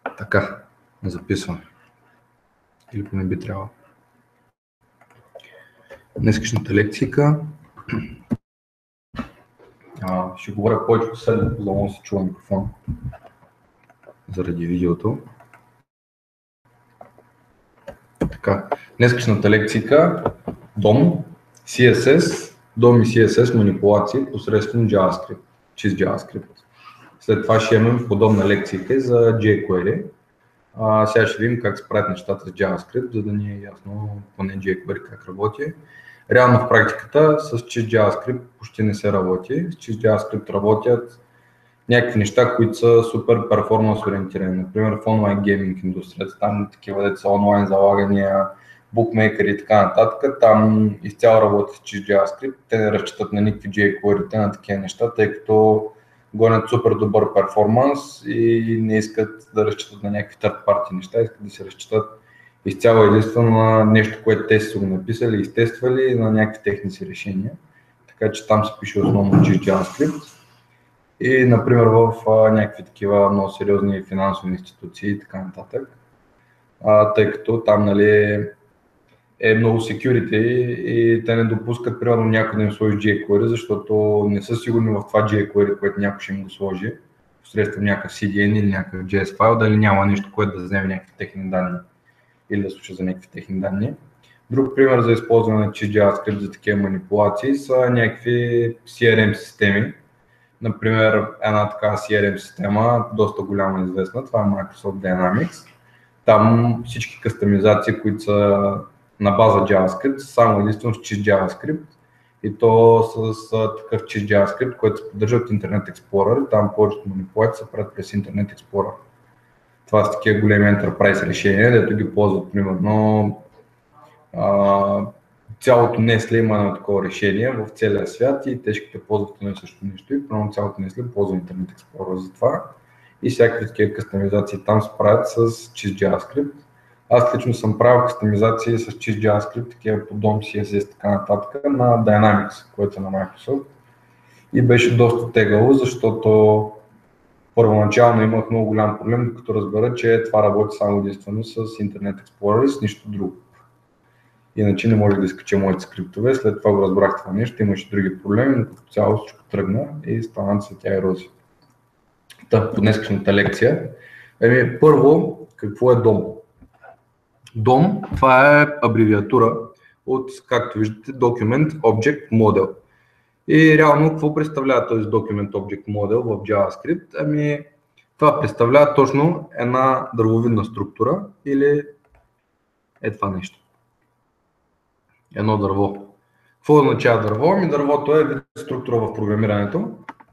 Така, записваме. Или поне би трябвало. Днескашната лекцийка. Ще говоря повече от седно, за да мога да се чува микрофон. Заради видеото. Така, днескашната лекцийка DOM, CSS, DOM и CSS манипулации посредством JavaScript, чист JavaScript. След това ще имаме подобна лекцийка за jQuery. Сега ще видим как се правят нещата с JavaScript, за да ни е ясно поне jQuery как работи. Реално в практиката с чист JavaScript почти не се работи. С чист JavaScript работят някакви неща, които са супер перформанс ориентирани. Например в онлайн гейминг индустрията, там такива деца онлайн залагания, букмейкери и така нататък, там изцяло работи с чист JavaScript. Те не разчитат на никакви jQuery, на такива неща, тъй като гонят супер добър перформанс и не искат да разчитат на някакви third party неща, искат да се разчитат изцяло единствено на нещо, което те са го написали, изтествали на някакви техни си решения. Така че там се пише основно чист JavaScript. И, например, в някакви такива много сериозни финансови институции и така нататък. Тъй като там е много security и те не допускат примерно някой да им сложи jQuery, защото не са сигурни в това jQuery, което някой ще им го сложи посредством някакъв CDN или някакъв JS файл, дали няма нещо, което да вземе някакви техни данни или да слуша за някакви техни данни. Друг пример за използване на чист JavaScript за такива манипулации са някакви CRM системи. Например, една такава CRM система, доста голяма известна, това е Microsoft Dynamics. Там всички кастомизации, които са на база JavaScript, са само единствено с чист JavaScript и то с такъв чист JavaScript, който се поддържа от Internet Explorer. Там повечето манипулации се правят през Internet Explorer. Това са такива големи enterprise решения, дето ги ползват примерно цялото Nestle има едно такова решение в целия свят и те ще ползват едно и също нещо и примерно цялото Nestle ползва Internet Explorer за това и всякакви такива кастомизации там се правят с чист JavaScript. Аз лично съм правил кастомизации с чист JavaScript, такива по DOM, CSS и така нататък на Dynamics, което е на Microsoft и беше доста тегаво, защото първоначално имах много голям проблем, докато разбера, че това работи само единствено с Internet Explorer и с нищо друго. Иначе не може да изкача моите скриптове, след това го разбрах това нещо, имаше други проблеми, но като цяло всичко тръгна и стана цветя и рози. По днескашната лекция. Първо, какво е DOM? DOM, това е абревиатура от, както виждате, Document Object Model. И реално, какво представлява този Document Object Model в JavaScript? Това представлява точно една дървовидна структура или е това нещо. Едно дърво. Какво означава дърво? Дървото е вид структура в програмирането.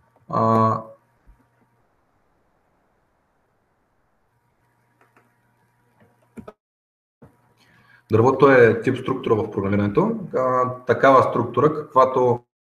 Дървото е тип структура в програмирането. Такава структура, каквато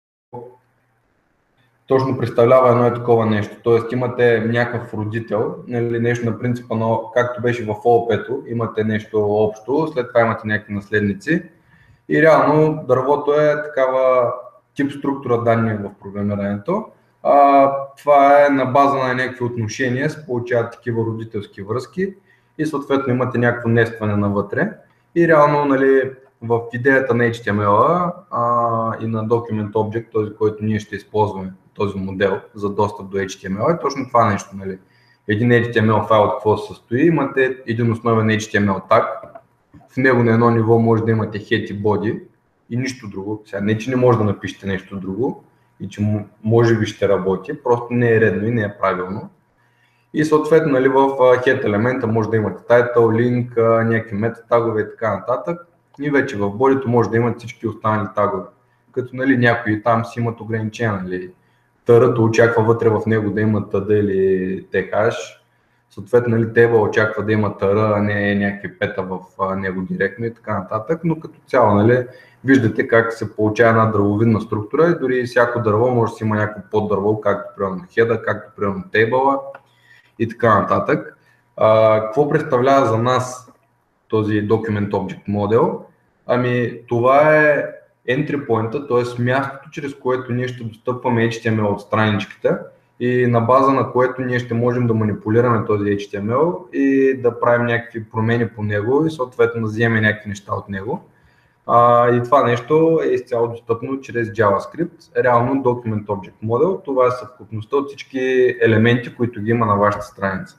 точно представлява едно и такова нещо. Тоест имате някакъв родител, или нещо на принципа на, както беше в ООП-то, имате нещо общо, след това имате някакви наследници. И реално дървото е такава тип структура данни в програмирането. Това е на база на някакви отношения, се получават такива родителски връзки и съответно имате някакво нестване навътре. И реално в идеята на HTML и на Document Object, този, който ние ще използваме, този модел за достъп до HTML, е точно това нещо. Един HTML файл от какво се състои, имате един основен HTML tag. В него на едно ниво може да имате head и body и нищо друго. Сега не, че не може да напишете нещо друго и че може би ще работи, просто не е редно и не е правилно. И съответно в head елемента може да имате title, link, някакви метатагове и така нататък. И вече в body може да имате всички останали тагове. Като някои там си имат ограничения. Търът очаква вътре в него да има TD или TH. Съответно, table очаква да има търа, а не някакви пета в него директно и така нататък, но като цяло виждате как се получава една дървовидна структура и дори всяко дърво може да си има някакво поддърво, както примерно head, както примерно table и така нататък. Какво представлява за нас този Document Object Model? Това е entry point, т.е. мястото, чрез което ние ще достъпваме HTML от страничката и на база на което ние ще можем да манипулираме този HTML и да правим някакви промени по него и съответно да вземем някакви неща от него. И това нещо е изцяло достъпно чрез JavaScript. Реално Document Object Model, това е съвкупността от всички елементи, които ги има на вашата страница.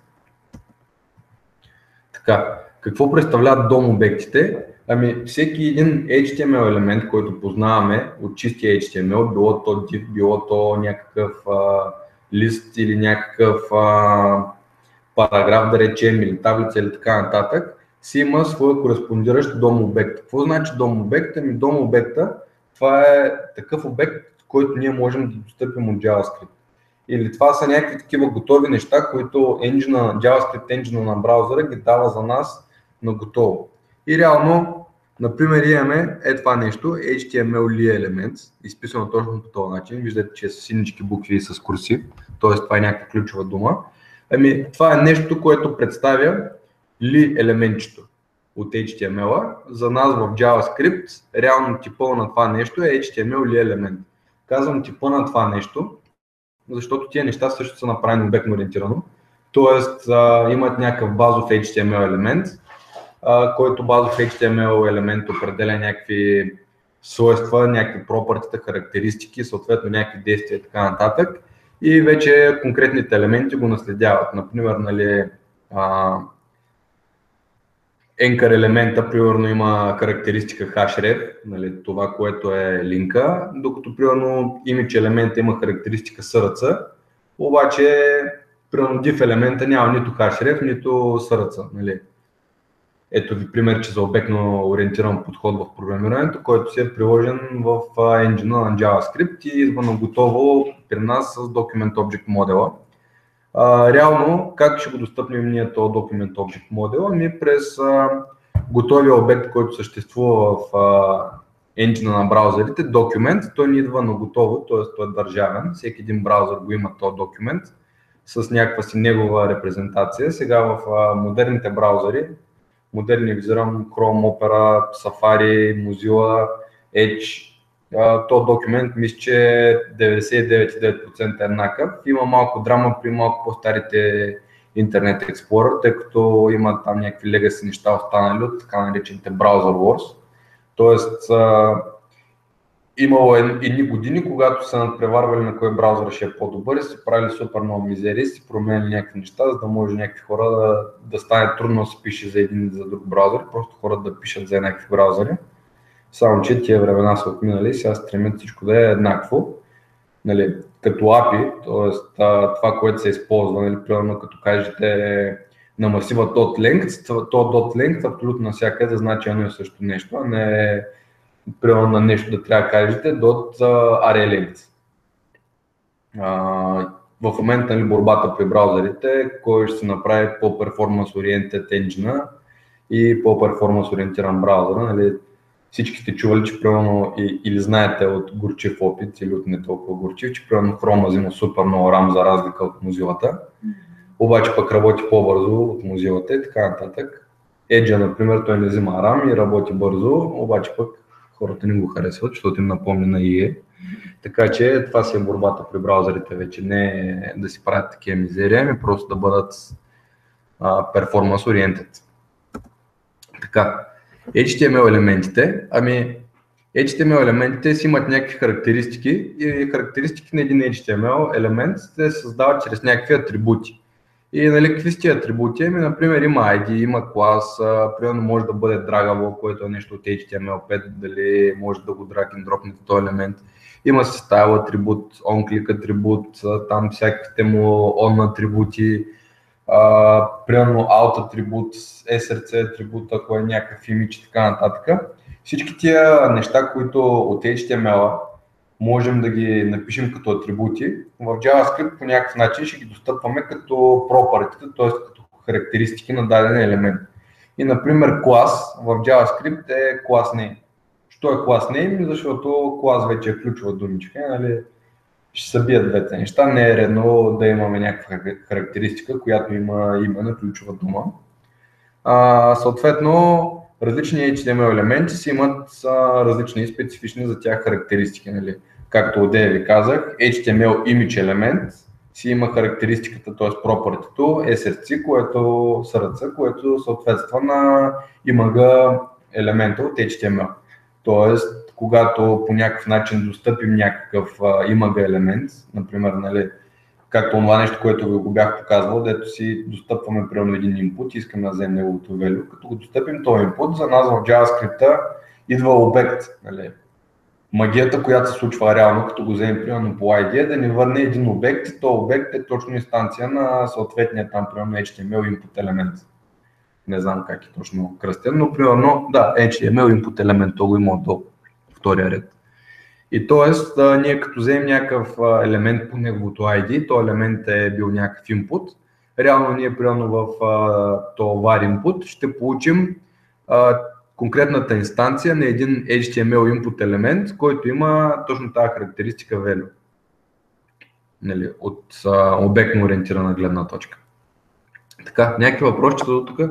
Така, какво представляват DOM обектите? Ами всеки един HTML елемент, който познаваме от чистия HTML, било то div, било то някакъв лист или някакъв параграф, да речем, или таблица или така нататък, си има своя кореспондиращ DOM обект. Какво значи DOM обект? Ами DOM обекта, това е такъв обект, който ние можем да достъпим от JavaScript. Или това са някакви такива готови неща, които JavaScript engine на браузъра ги дава за нас на готово. И реално, например, имаме това нещо, HTML елемент, изписано точно по този начин. Виждате, че е с синички букви и с курсив, т.е. това е някаква ключова дума. Ами, това е нещо, което представя ли елементчето от HTML-а. За нас в JavaScript реално типа на това нещо е HTML ли елемент. Казвам типа на това нещо, защото тия неща също са направени обектно ориентирано. Тоест имат някакъв базов HTML елемент, който базов HTML елемент определя някакви свойства, някакви пропъртита, характеристики, съответно някакви действия и така нататък. И вече конкретните елементи го наследяват. Например, нали, anchor елемента, примерно, има характеристика hashref, нали, това, което е линка, докато примерно image елемента има характеристика src, обаче примерно div елемента няма нито hashref, нито src. Нали. Ето ви пример, че за обектно ориентиран подход в програмирането, който си е приложен в енджина на JavaScript и идва на готово при нас с Document Object модела. Реално, как ще го достъпнем ние този Document Object модел? Ами през готовия обект, който съществува в енджина на браузърите, Document, той ни идва на готово, т.е. той е държавен. Всеки един браузър го има този документ с някаква си негова репрезентация. Сега в модерните браузъри, модерни визирам Chrome, Opera, Safari, Mozilla, Edge, този документ мисля, че 99,9% е еднакъв. Има малко драма при малко по-старите Internet Explorer, тъй като има там някакви legacy неща останали от така наречените Browser Wars. Тоест, имало едни години, когато са надпреварвали на кой браузър ще е по-добър и си правили супер много мизерии, си променили някакви неща, за да може някакви хора да стане трудно да се пише за един или за друг браузър, просто хората да пишат за някакви браузъри. Само че тия времена са отминали и сега стремят всичко да е еднакво. Нали, като API, т.е. това, което се използва, нали, примерно като кажете на масива .length, то .length абсолютно навсякъде значи едно и също нещо, а не примерно на нещо да трябва да кажете .array length. В момента, нали, борбата при браузърите, кой ще се направи по-performance oriented engine и по-performance ориентиран браузър. Нали, всички сте чували, че примерно или знаете от горчив опит или от не толкова горчив, че примерно Chrome взима супер много RAM за разлика от Mozilla, обаче пък работи по-бързо от Mozilla и така нататък. Edge, например, той не взима RAM и работи бързо, обаче пък хората не го харесват, защото им напомня на IE. Така че това си е борбата при браузърите вече, не да си правят такива мизерии, ами просто да бъдат performance oriented. Така. HTML елементите, HTML елементите си имат някакви характеристики и характеристики на един HTML елемент се създават чрез някакви атрибути. И нали, какви са тия атрибути? Например, има ID, има клас, примерно може да бъде dragable, което е нещо от HTML5, дали може да го drag and dropнете този елемент. Има си style атрибут, onClick атрибут, там всякаквите му on атрибути. Примерно alt атрибут, src атрибут, ако е някакъв имидж и така нататък. Всички тия неща, които от HTML можем да ги напишем като атрибути, в JavaScript по някакъв начин ще ги достъпваме като property, т.е. като характеристики на даден елемент. И например клас в JavaScript е class name. Що е class name? Защото клас вече е ключова думичка, нали? Ще се бият двете неща. Не е редно да имаме някаква характеристика, която има име на ключова дума. Съответно, различни HTML елементи си имат различни специфични за тях характеристики. Нали? Както одеве ви казах, HTML image елемент си има характеристиката, т.е. property-то SRC, което SRC, което съответства на img елемента от HTML. Тоест, когато по някакъв начин достъпим някакъв img елемент, например, нали, както това нещо, което ви го бях показвал, дето си достъпваме примерно един input и искаме да вземем неговото value. Като го достъпим този input, за нас в JavaScript идва обект. Нали. Магията, която се случва реално, като го вземем примерно по ID, е да ни върне един обект и този обект е точно инстанция на съответния там примерно HTML input елемент. Не знам как е точно кръстен, но примерно да, HTML input елемент, то го има до втория ред. И т.е. ние като вземем някакъв елемент по неговото ID, този елемент е бил някакъв input, реално ние примерно в този var input ще получим конкретната инстанция на един HTML input елемент, който има точно тази характеристика value. Нали, от обектно ориентирана гледна точка. Така, някакви въпроси до тук?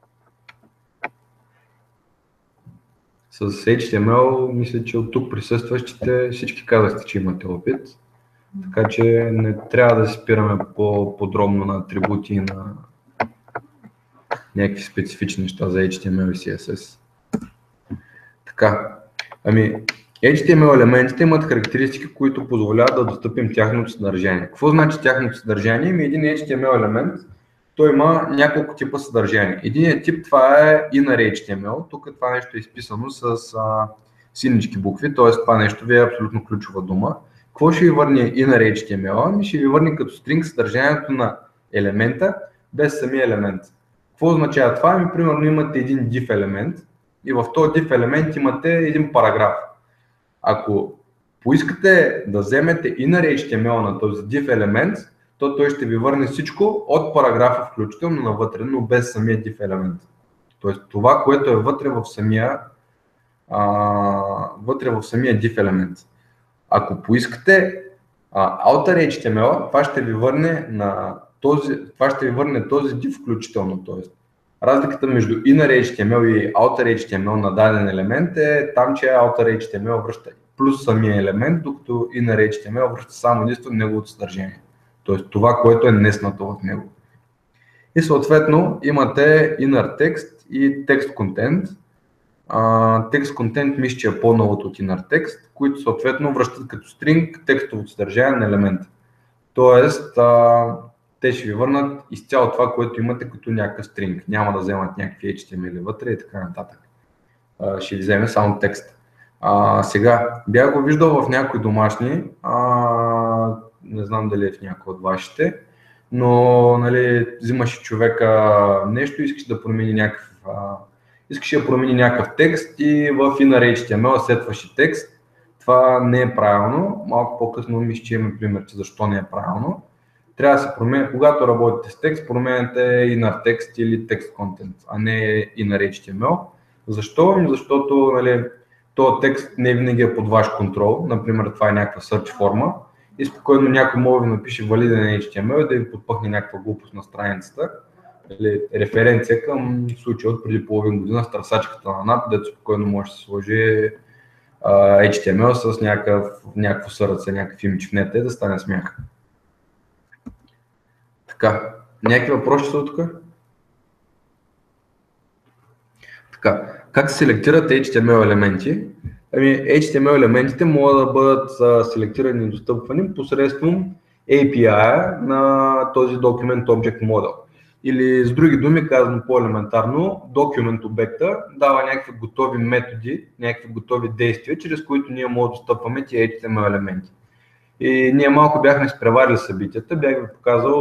С HTML мисля, че от тук присъстващите всички казахте, че имате опит. Така че не трябва да се спираме по-подробно на атрибути и на някакви специфични неща за HTML и CSS. Така, HTML елементите имат характеристики, които позволяват да достъпим тяхното съдържание. Какво значи тяхното съдържание? Един HTML елемент, той има няколко типа съдържание. Единият тип това е inner HTML. Тук това нещо е изписано с синички букви, т.е. това нещо ви е абсолютно ключова дума. Какво ще ви върне inner HTML? Ще ви върне като стринг съдържанието на елемента без самия елемент. Какво означава това? Примерно имате един div елемент и в този div елемент имате един параграф. Ако поискате да вземете inner HTML на този div елемент, то той ще ви върне всичко от параграфа включително навътре, но без самия div елемент. Тоест това, което е вътре в самия div елемент. Ако поискате outer HTML, това ще ви върне този div включително. Тоест, разликата между inner HTML и outer HTML на даден елемент е там, че outer HTML връща плюс самия елемент, докато inner HTML връща само единствено неговото съдържание. Тоест това, което е неснато в него. И съответно имате inner text и text content. Text content мисля, че е по-новото от inner text, които съответно връщат като string текстовото съдържание на елемента. Тоест те ще ви върнат изцяло това, което имате като някакъв string. Няма да вземат някакви HTML вътре и така нататък. Ще ви вземе само текст. Сега, бях го виждал в някои домашни, не знам дали е в някой от вашите, но нали, взимаше човека нещо, искаше да промени някакъв текст и в inner HTML сетваше текст. Това не е правилно. Малко по-късно мисля, че имаме пример, че защо не е правилно. Трябва да се променя, когато работите с текст, променяте inner text или text content, а не inner HTML. Защо? Защото нали, този текст не винаги е под ваш контрол. Например, това е някаква search форма и спокойно някой може да напише валиден HTML и да ви подпъхне някаква глупост на страницата. Или референция към случая от преди половин година с търсачката на NAP, дето спокойно може да се сложи HTML с някакво сърце, някакъв имидж в нета и да стане смях. Така, някакви въпроси са от тук? Така, как се селектират HTML елементи? HTML елементите могат да бъдат селектирани и достъпвани посредством API на този Document Object Model. Или с други думи, казано по-елементарно, Document обекта дава някакви готови методи, някакви готови действия, чрез които ние можем да достъпваме тези HTML елементи. И ние малко бяхме изпреварили събитията, бях ви показал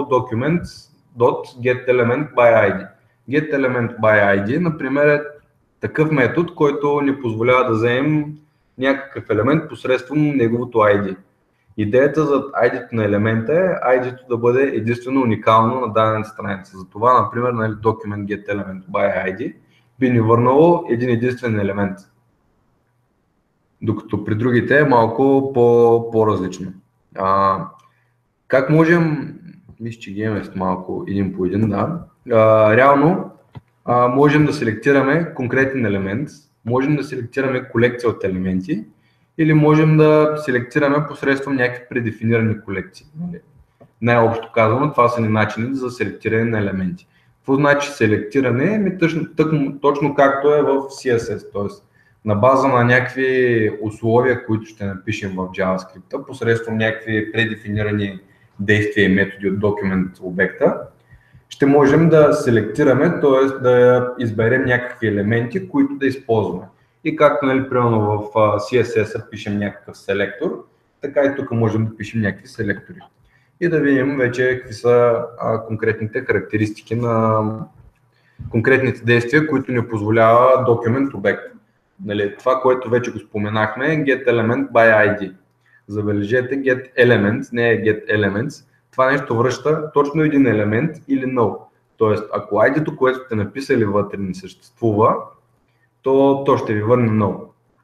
documents.getElementById. GetElementById, например, е такъв метод, който ни позволява да вземем някакъв елемент посредством неговото ID. Идеята за ID-то на елемента е ID-то да бъде единствено уникално на дадената страница. Затова, например, на document getElementById би ни върнало един единствен елемент. Докато при другите е малко по-различно. Как можем, мисля, че ги имаме малко един по един, да. Реално можем да селектираме конкретен елемент, можем да селектираме колекция от елементи или можем да селектираме посредством някакви предефинирани колекции. най-общо казано, това са ни начини за селектиране на елементи. Какво значи селектиране? Точно както е в CSS, т.е. на база на някакви условия, които ще напишем в JavaScript, посредством някакви предефинирани действия и методи от документ обекта, ще можем да селектираме, т.е. да изберем някакви елементи, които да използваме. И както, нали, примерно в CSS пишем някакъв селектор, така и тук можем да пишем някакви селектори. И да видим вече какви са конкретните характеристики на конкретните действия, които ни позволява документ обект. Нали, това, което вече го споменахме, е getElement by ID. Забележете, getElements, не е getElements. Това нещо връща точно един елемент или null. Тоест, ако ID-то, което сте написали вътре, не съществува, то ще ви върне null.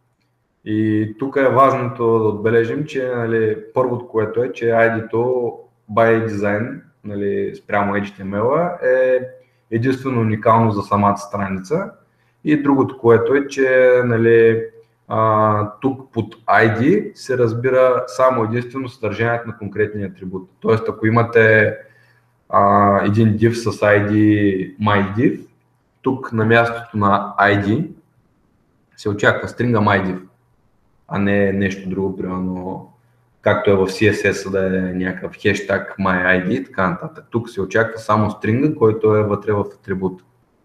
И тук е важното да отбележим, че, нали, първото, което е, че ID-то by design, нали, спрямо HTML е единствено уникално за самата страница. И другото, което е, че, нали, тук под ID се разбира само единствено съдържанието на конкретния атрибут. Тоест, ако имате един div с ID myDiv, тук на мястото на ID се очаква стрингът myDiv, а не нещо друго, примерно както е в CSS да е някакъв хештаг myID и така нататък. Тук се очаква само стринга, който е вътре в атрибут.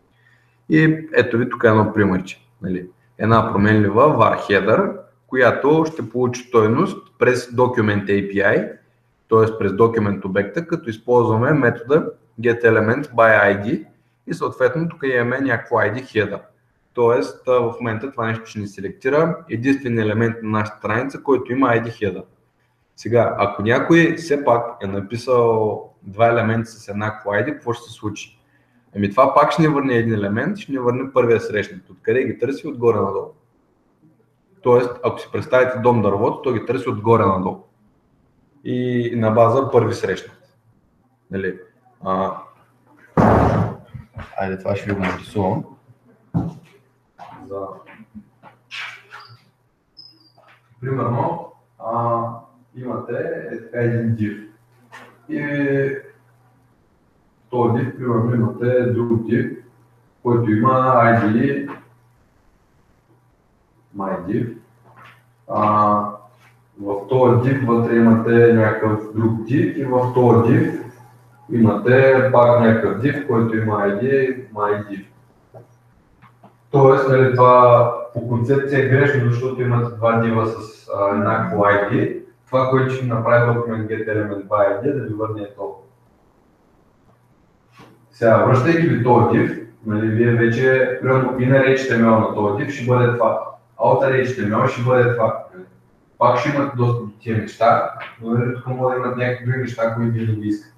И ето ви тук едно примерче. Нали? Една променлива var header, която ще получи стойност през Document API, т.е. през Document обекта, като използваме метода getElementByID и съответно тук имаме някакво ID header. Тоест в момента това нещо ще ни селектира единствен елемент на нашата страница, който има ID header. Сега, ако някой все пак е написал два елемента с еднакво ID, какво ще се случи? Ами това пак ще ни върне един елемент, ще ни върне първия срещнат. Откъде ги търси? Отгоре надолу. Тоест, ако си представите дом дървото, той ги търси отгоре надолу. И на база първи срещнат. Нали? Айде, това ще ви го нарисувам. Примерно, имате един div. И този div, примерно, имате друг div, който има ID myDiv. В този div вътре имате някакъв друг div и в този div имате пак някакъв div, който има ID myDiv. Тоест, нали, това по концепция е грешно, защото имате два дива с еднакво ID. Това, което ще направи документ getElementByID е да ви върне толкова. Сега, връщайки ви този div, нали, вие вече, примерно, inner HTML на този div ще бъде това. Outer HTML ще бъде това. Пак ще имате достъп до тия неща, но нали, тук може да имат някакви други неща, които ви не ги искат.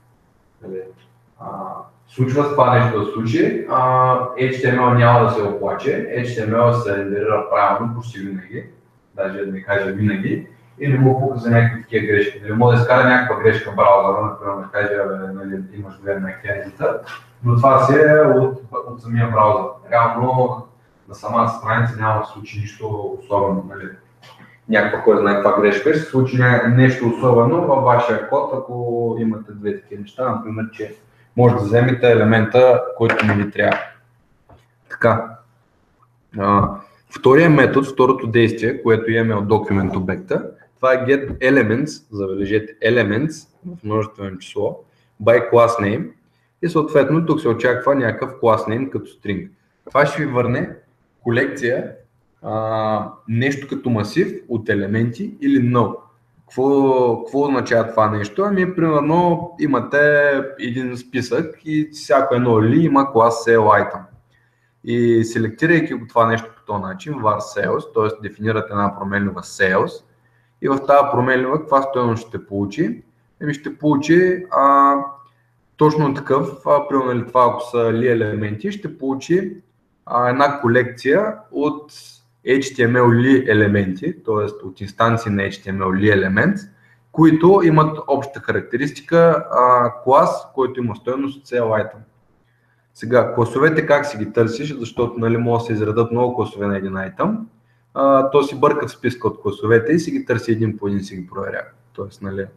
Случва с това нещо да случи, HTML няма да се оплаче, HTML се рендерира правилно почти винаги, даже да не кажа винаги, и не му пука за някакви такива грешки. Нали, може да изкара някаква грешка в браузъра, например да каже, нали, имаш две на едита, но това си е от самия браузър. Реално на самата страница няма да се случи нищо особено. Нали. Някаква кой знае каква грешка, ще се случи нещо особено във вашия код, ако имате две такива неща, например, че може да вземете елемента, който не ви трябва. Така. Втория метод, второто действие, което имаме от документ обекта, това е getElements, забележете elements в множествено число, by class name и съответно тук се очаква някакъв class name като string. Това ще ви върне колекция, нещо като масив от елементи или null. Какво означава това нещо? Ами, примерно, имате един списък и всяко едно ли има клас SaleItem. И селектирайки го това нещо по този начин, var sales, т.е. дефинирате една променлива sales и в тази променлива каква стойност ще получи? Ами ще получи точно такъв, примерно това ако са ли елементи, ще получи една колекция от HTML ли елементи, т.е. от инстанции на HTML ли елемент, които имат обща характеристика клас, който има стойност от SaleItem. Сега, класовете как си ги търсиш, защото нали, може да се изредат много класове на един item, то си бърка в списка от класовете и си ги търси един по един си ги проверява. Тоест, нали,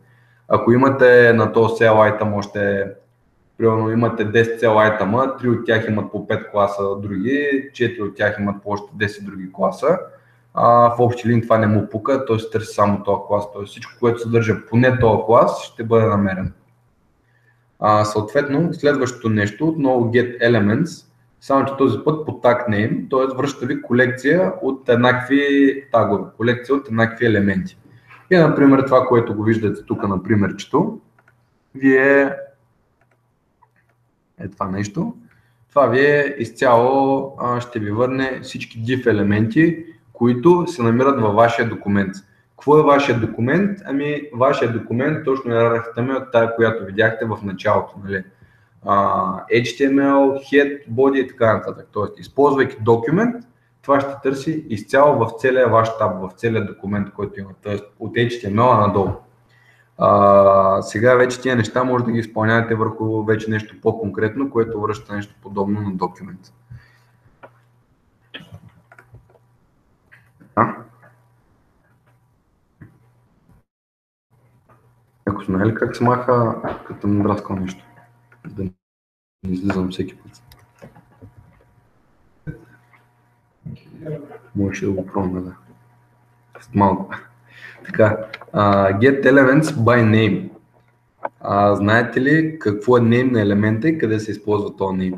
Ако имате на този cell item още, примерно имате 10 cell item, 3 от тях имат по 5 класа други, 4 от тях имат по още 10 други класа, в общи линии това не му пука, той се търси само този клас, т.е. всичко, което съдържа поне този клас, ще бъде намерено. Съответно, следващото нещо, отново get elements, само че този път по tag name, т.е. връща ви колекция от еднакви тагове, колекция от еднакви елементи. И, например, това, което го виждате тук на примерчето, вие това нещо. Това ви е изцяло, ще ви върне всички div елементи, които се намират във вашия документ. Какво е вашия документ? Ами, вашия документ, точно иерархията ми от тая, която видяхте в началото. Нали? HTML, head, body и така нататък. Тоест, използвайки документ, това ще търси изцяло в целия ваш таб, в целия документ, който има. Тоест, от HTML надолу. Сега вече тия неща може да ги изпълнявате върху вече нещо по-конкретно, което връща нещо подобно на документ. Ако знаели как се маха, като ми браскал нещо, да не излизам всеки път. Може да го пробваме, да. Малко. Така, get elements by name. Знаете ли какво е name на елемента и къде се използва този name?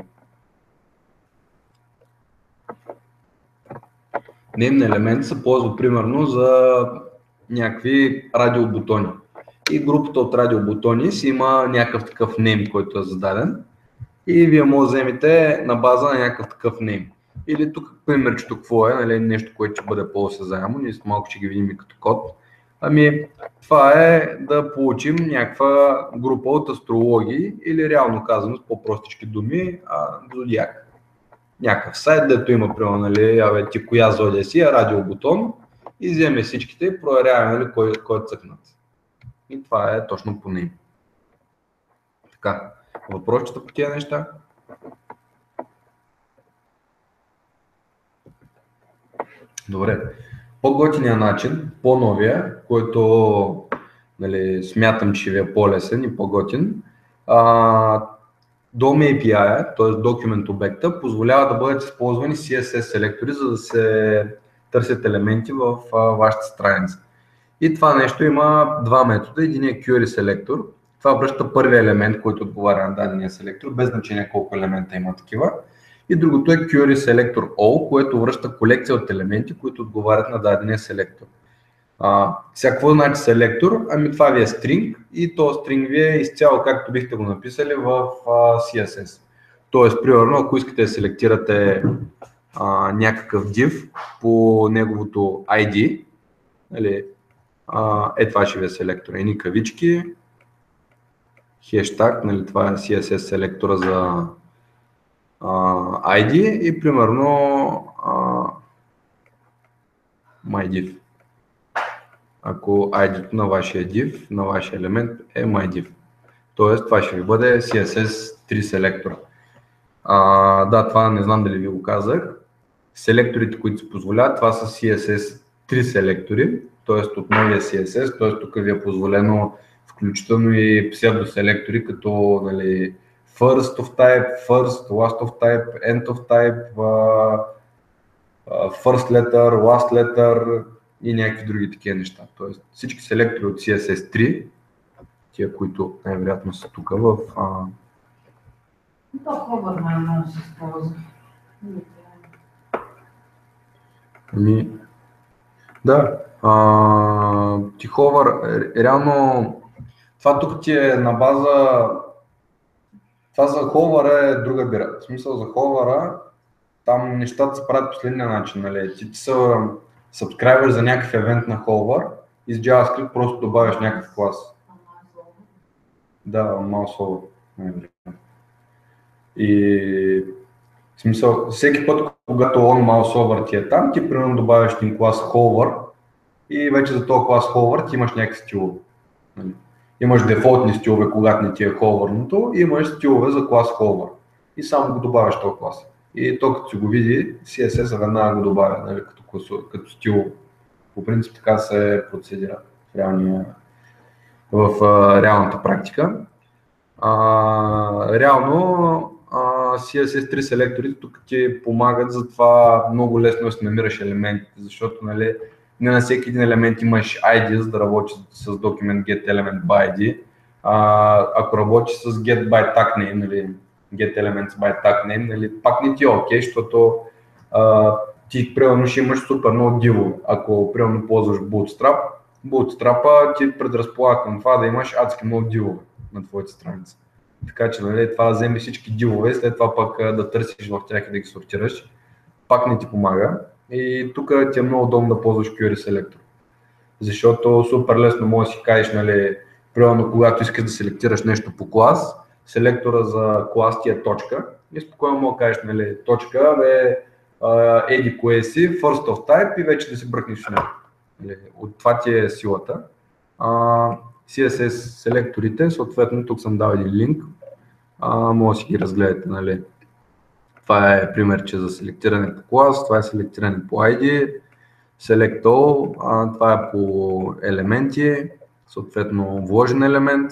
Name на елемент се ползва примерно за някакви радиобутони. И групата от радиобутони си има някакъв такъв name, който е зададен. И вие може да вземете на база на някакъв такъв name. Или тук примерчето какво е, нали, нещо, което ще бъде по-осезаемо, ние малко ще ги видим и като код. Ами, това е да получим някаква група от астрологии или реално казано с по-простички думи, зодиак. Някакъв сайт, дето има, примерно, нали, ти коя зодия си е, радиобутон и вземе всичките и проверяваме нали, кой е цъкнат. И това е точно по ним. Така, въпросчета по тия неща? Добре. По-готиният начин, по-новия, който нали, смятам, че ви е по-лесен и по-готин, DOM API, т.е. Document обекта, позволява да бъдат използвани CSS селектори, за да се търсят елементи в вашата страница. И това нещо има два метода. Един е query селектор. Това връща първия елемент, който отговаря на дадения селектор, без значение колко елемента има такива. И другото е query selector all, което връща колекция от елементи, които отговарят на дадения селектор. Сега какво значи селектор? Ами това ви е string и този string ви е изцяло както бихте го написали в CSS. Тоест, примерно, ако искате да селектирате някакъв div по неговото ID, нали, това ще ви е селектор. Едни кавички, хештаг, нали, това е CSS селектора за ID и примерно myDiv. Ако ID-то на вашия div, на вашия елемент е myDiv. Тоест това ще ви бъде CSS3 селектора. Да, това не знам дали ви го казах. Селекторите, които се позволяват, това са CSS3 селектори, т.е. от новия CSS, т.е. тук ви е позволено включително и псевдоселектори, като нали, first of type, first, last of type, end of type, first letter, last letter и някакви други такива неща. Тоест всички селектори от CSS3, тия, които най-вероятно са тук в... Hover може да се използва. Ами, да, Hover, реално това тук ти е на база, това за Hover е друга бира. В смисъл за Hover, там нещата се правят последния начин. Нали? Ти са subscriber за някакъв евент на Hover и с JavaScript просто добавяш някакъв клас. Да, mouse over. И в смисъл, всеки път, когато on mouse over ти е там, ти примерно добавяш един клас hover и вече за този клас hover ти имаш някакви стилове. Имаш дефолтни стилове, когато не ти е hoverното, и имаш стилове за клас hover и само го добавяш този клас. И то като си го види, CSS веднага го добавя, нали, като стил. По принцип така се процедира в в реалната практика. Реално CSS3 селекторите тук ти помагат за това много лесно да си намираш елементите, защото нали, не на всеки един елемент имаш ID, за да работиш с document get element by ID. Ако работиш с get by tag name, нали, get elements by tag name, нали, пак не ти е окей, защото ти примерно ще имаш супер много дивове. Ако примерно ползваш Bootstrap-а ти предразполага към това да имаш адски много дивове на твоята страница. Така че нали, това да вземеш всички дивове, след това пак да търсиш в тях и да ги сортираш, пак не ти помага. И тук ти е много удобно да ползваш Query Selector. Защото супер лесно можеш да си кажеш, нали, примерно когато искаш да селектираш нещо по клас, селектора за клас ти е точка и спокойно можеш да кажеш, нали, точка еди кое си, first of type и вече да си бръкнеш в него. От това ти е силата. CSS селекторите, съответно тук съм дал един линк, може да си ги разгледате. Нали. Това е примерче за селектиране по клас, това е селектиране по ID, Select All, това е по елементи, съответно вложен елемент.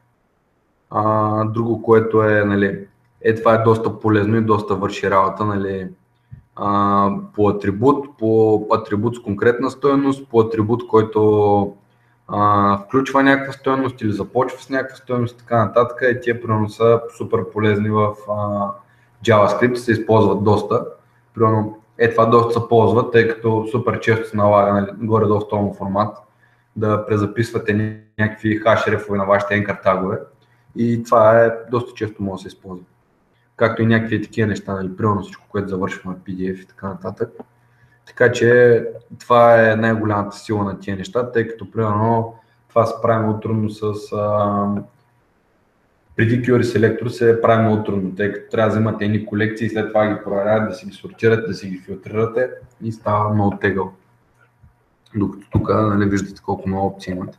Друго, което е, нали, това е доста полезно и доста върши работа, нали, по атрибут с конкретна стойност, по атрибут, който включва някаква стойност или започва с някаква стойност и така нататък. И тия примерно са супер полезни в JavaScript, се използват доста. Примерно, това доста се ползва, тъй като супер често се налага, нали, горе-долу в този формат да презаписвате някакви хаш рефове на вашите anchor тагове и това е доста често може да се използва. Както и някакви такива неща, нали, примерно всичко, което завършва на PDF и така нататък. Така че това е най-голямата сила на тия неща, тъй като примерно това се прави много трудно с преди Query Selector се прави много трудно, тъй като трябва да вземате едни колекции и след това ги проверявате, да си ги сортирате, да си ги филтрирате и става много тегъл. Докато тук, нали, виждате колко много опции имате.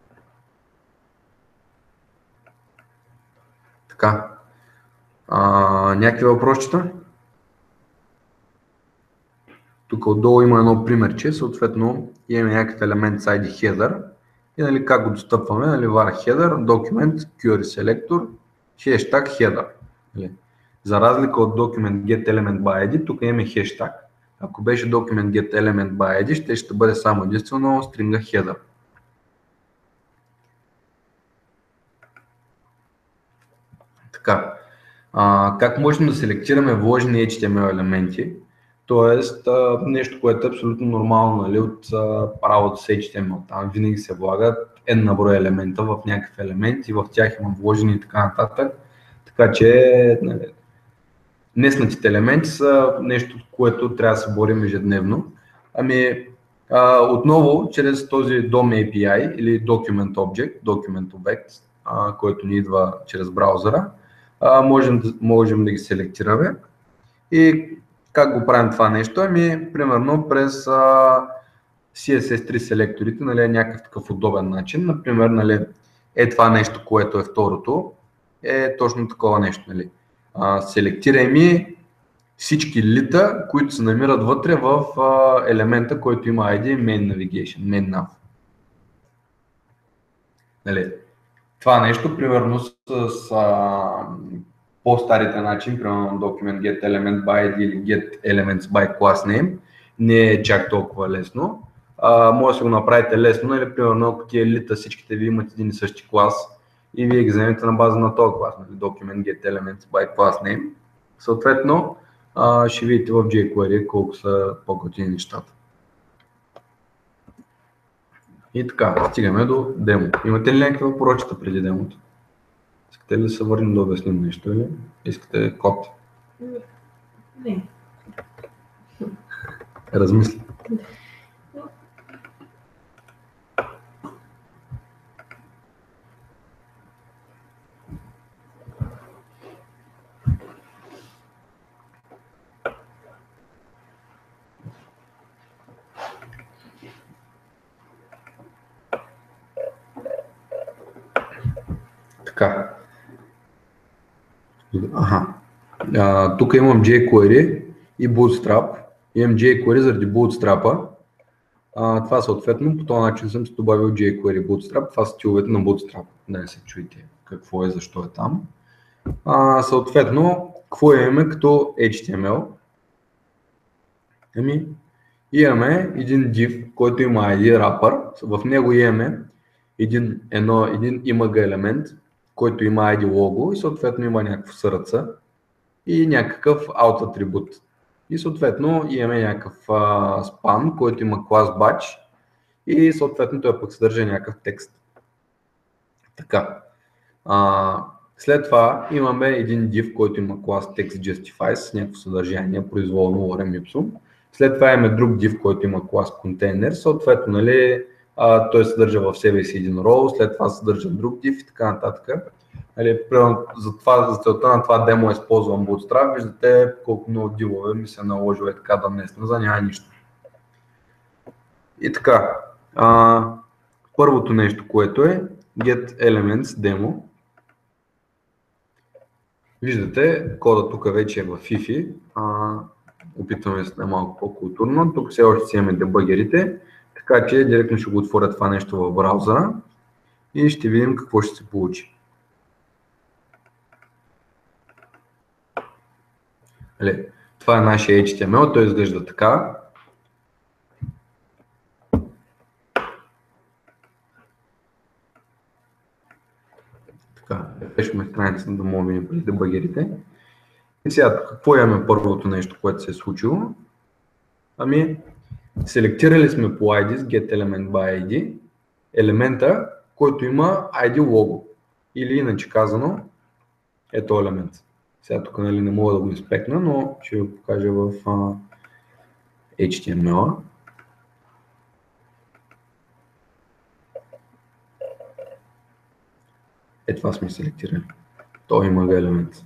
Така. Някакви въпросчета? Тук отдолу има едно примерче, съответно имаме някакъв елемент с ID header и нали, как го достъпваме, нали, var header, document, query selector, hashtag header. Нали. За разлика от document get element by ID, тук имаме хештаг. Ако беше document get element by ID, ще бъде само единствено стринга header. Така. Как можем да селектираме вложени HTML елементи? Тоест нещо, което е абсолютно нормално, нали, от работа с HTML. Там винаги се влагат n на брой елемента в някакъв елемент и в тях има вложени и така нататък. Така че нали, неснатите елементи са нещо, което трябва да се борим ежедневно. Отново, чрез този DOM API или Document Object, който ни идва чрез браузъра, можем да ги селектираме. И как го правим това нещо? Примерно през CSS3 селекторите, нали, някакъв такъв удобен начин. Например, нали, това нещо, което е второто, е точно такова нещо. Нали. Селектирай ми всички лита, които се намират вътре в елемента, който има ID Main Navigation, Main Nav. Нали. Това нещо, примерно с по-старите начин, примерно document get element by ID или get elements by class name, не е чак толкова лесно. Може да се го направите лесно, нали, примерно ако тия лита всичките ви имат един и същи клас и вие ги вземете на база на този клас, нали, document get elements by class name. Съответно, ще видите в jQuery колко са по-готини нещата. И така, стигаме до демо. Имате ли някакви въпросчета преди демото? Искате ли да се върнем да обясним нещо или искате код? Не. Размисли. Така. Тук имам jQuery и Bootstrap. Имам jQuery заради Bootstrap-а. Това съответно по този начин съм си добавил jQuery Bootstrap. Това са стиловете на Bootstrap. Да не се чуете какво е, защо е там. Съответно, какво имаме като HTML? Имаме един div, който има ID wrapper. В него имаме един image елемент, който има ID logo и съответно има някакво сърце и някакъв out атрибут. И съответно имаме някакъв span, който има клас batch и съответно той пък съдържа някакъв текст. Така. След това имаме един div, който има клас text_justifies с някакво съдържание, произволно lorem ipsum. След това имаме друг div, който има клас container, съответно той съдържа в себе си един row, след това съдържа друг div и така нататък. За целта на това демо използвам Bootstrap, виждате колко много дивове ми се наложило така да внесна, за няма нищо. И така, първото нещо, което е get elements demo. Виждате, кода тук вече е в Fifi. Опитваме се да е малко по-културно. Тук все още си имаме дебъгерите, така че директно ще го отворя това нещо в браузъра и ще видим какво ще се получи. Това е нашия HTML, той изглежда така. Пешме страницата да мога да видим през дебъгерите. И сега, какво имаме първото нещо, което се е случило? Селектирали сме по ID с getElementById елемента, който има ID logo. Или иначе казано, ето елемент. Сега тук не мога да го инспектна, но ще ви покажа в HTML-а. Това сме селектирали. Той има елемент.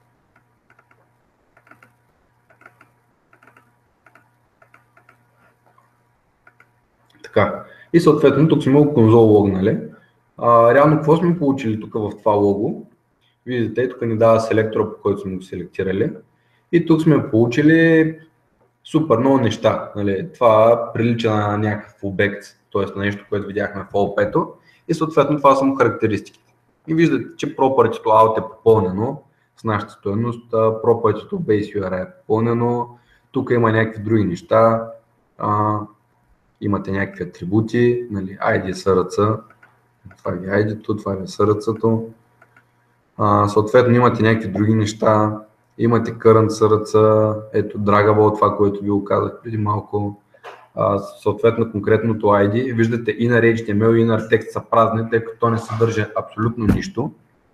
Така. И съответно тук сме го конзол логнали. Реално какво сме получили тук в това лого? Виждате, тук ни дава селектора, по който сме го селектирали. И тук сме получили супер много неща. Това прилича на някакъв обект, т.е. на нещо, което видяхме в OP-то. И съответно това са му характеристиките. И виждате, че property-то out е попълнено с нашата стоеност, property-то base URI е попълнено, тук има някакви други неща, имате някакви атрибути, ID сърца, това е ID-то, това е сърцето, съответно имате някакви други неща, имате current сърца, ето draggable, това, което ви го казах преди малко. Съответно конкретното ID, виждате inner HTML и inner text са празни, тъй като то не съдържа абсолютно нищо.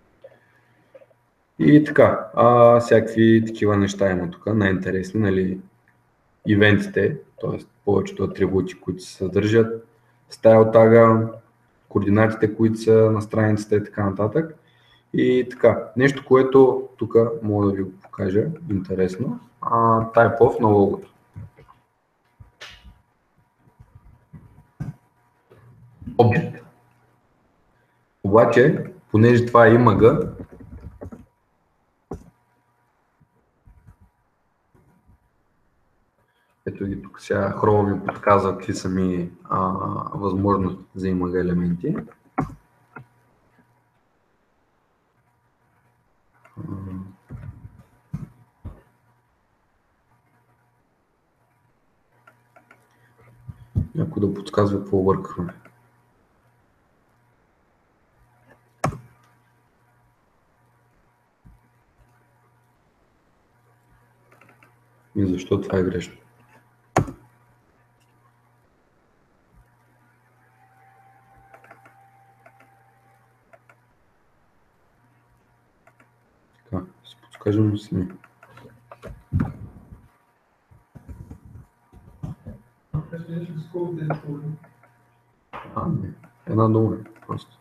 И така, всякакви такива неща има тук, най-интересни, ивентите, т.е. повечето атрибути, които се съдържат, style тага, координатите, които са на страницата и така нататък. И така, нещо, което тук мога да ви го покажа, интересно, type of на логото. Object. Обаче, понеже това е image, ето ги тук сега Chrome ми подказва какви са ми възможности за image елементи. Някой да подсказва какво въркваме. И защо това е грешно? Така, ще подскажем сами. Не. Една дума просто.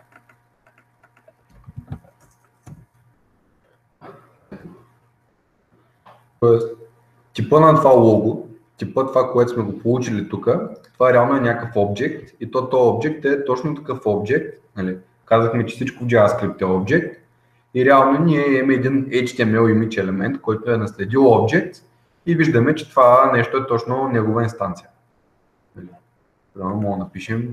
Тоест, типа на това лого, типа това, което сме го получили тук, това реално е някакъв обект и този обект е точно такъв обект. Казахме, че всичко в JavaScript е обект и реално ние имаме един HTML image елемент, който е наследил обект и виждаме, че това нещо е точно негова инстанция. Мога да напишем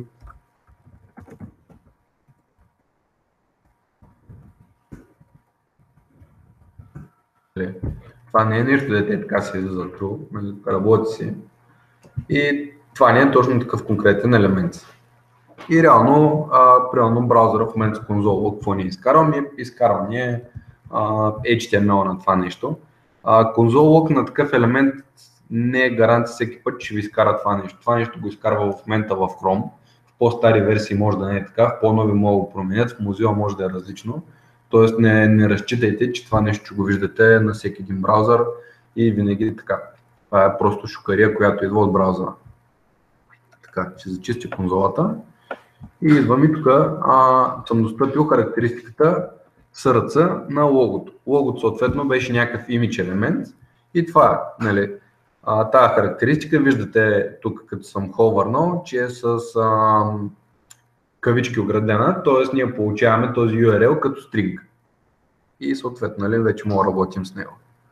това не е нещо, дете така се излиза true, работи си. И това не е точно такъв конкретен елемент. И реално, примерно браузъра в момента с конзола, какво ни изкарва? Изкарва ни HTML на това нещо. Console.log на такъв елемент не е гаранция всеки път, че ви изкара това нещо. Това нещо го изкарва в момента в Chrome. В по-стари версии може да не е така, в по-нови могат да го променят, в Mozilla може да е различно. Тоест не разчитайте, че това нещо, че го виждате на всеки един браузър и винаги така. Това е просто шукария, която идва от браузъра. Така, ще зачистя конзолата. И идвам и тук съм достъпил характеристиката SRC на логото. Логото съответно беше някакъв имидж елемент и това е. Нали, тази характеристика виждате тук, като съм ховърнал, че е с кавички оградена, т.е. ние получаваме този URL като string. И съответно нали, вече мога да работим с него.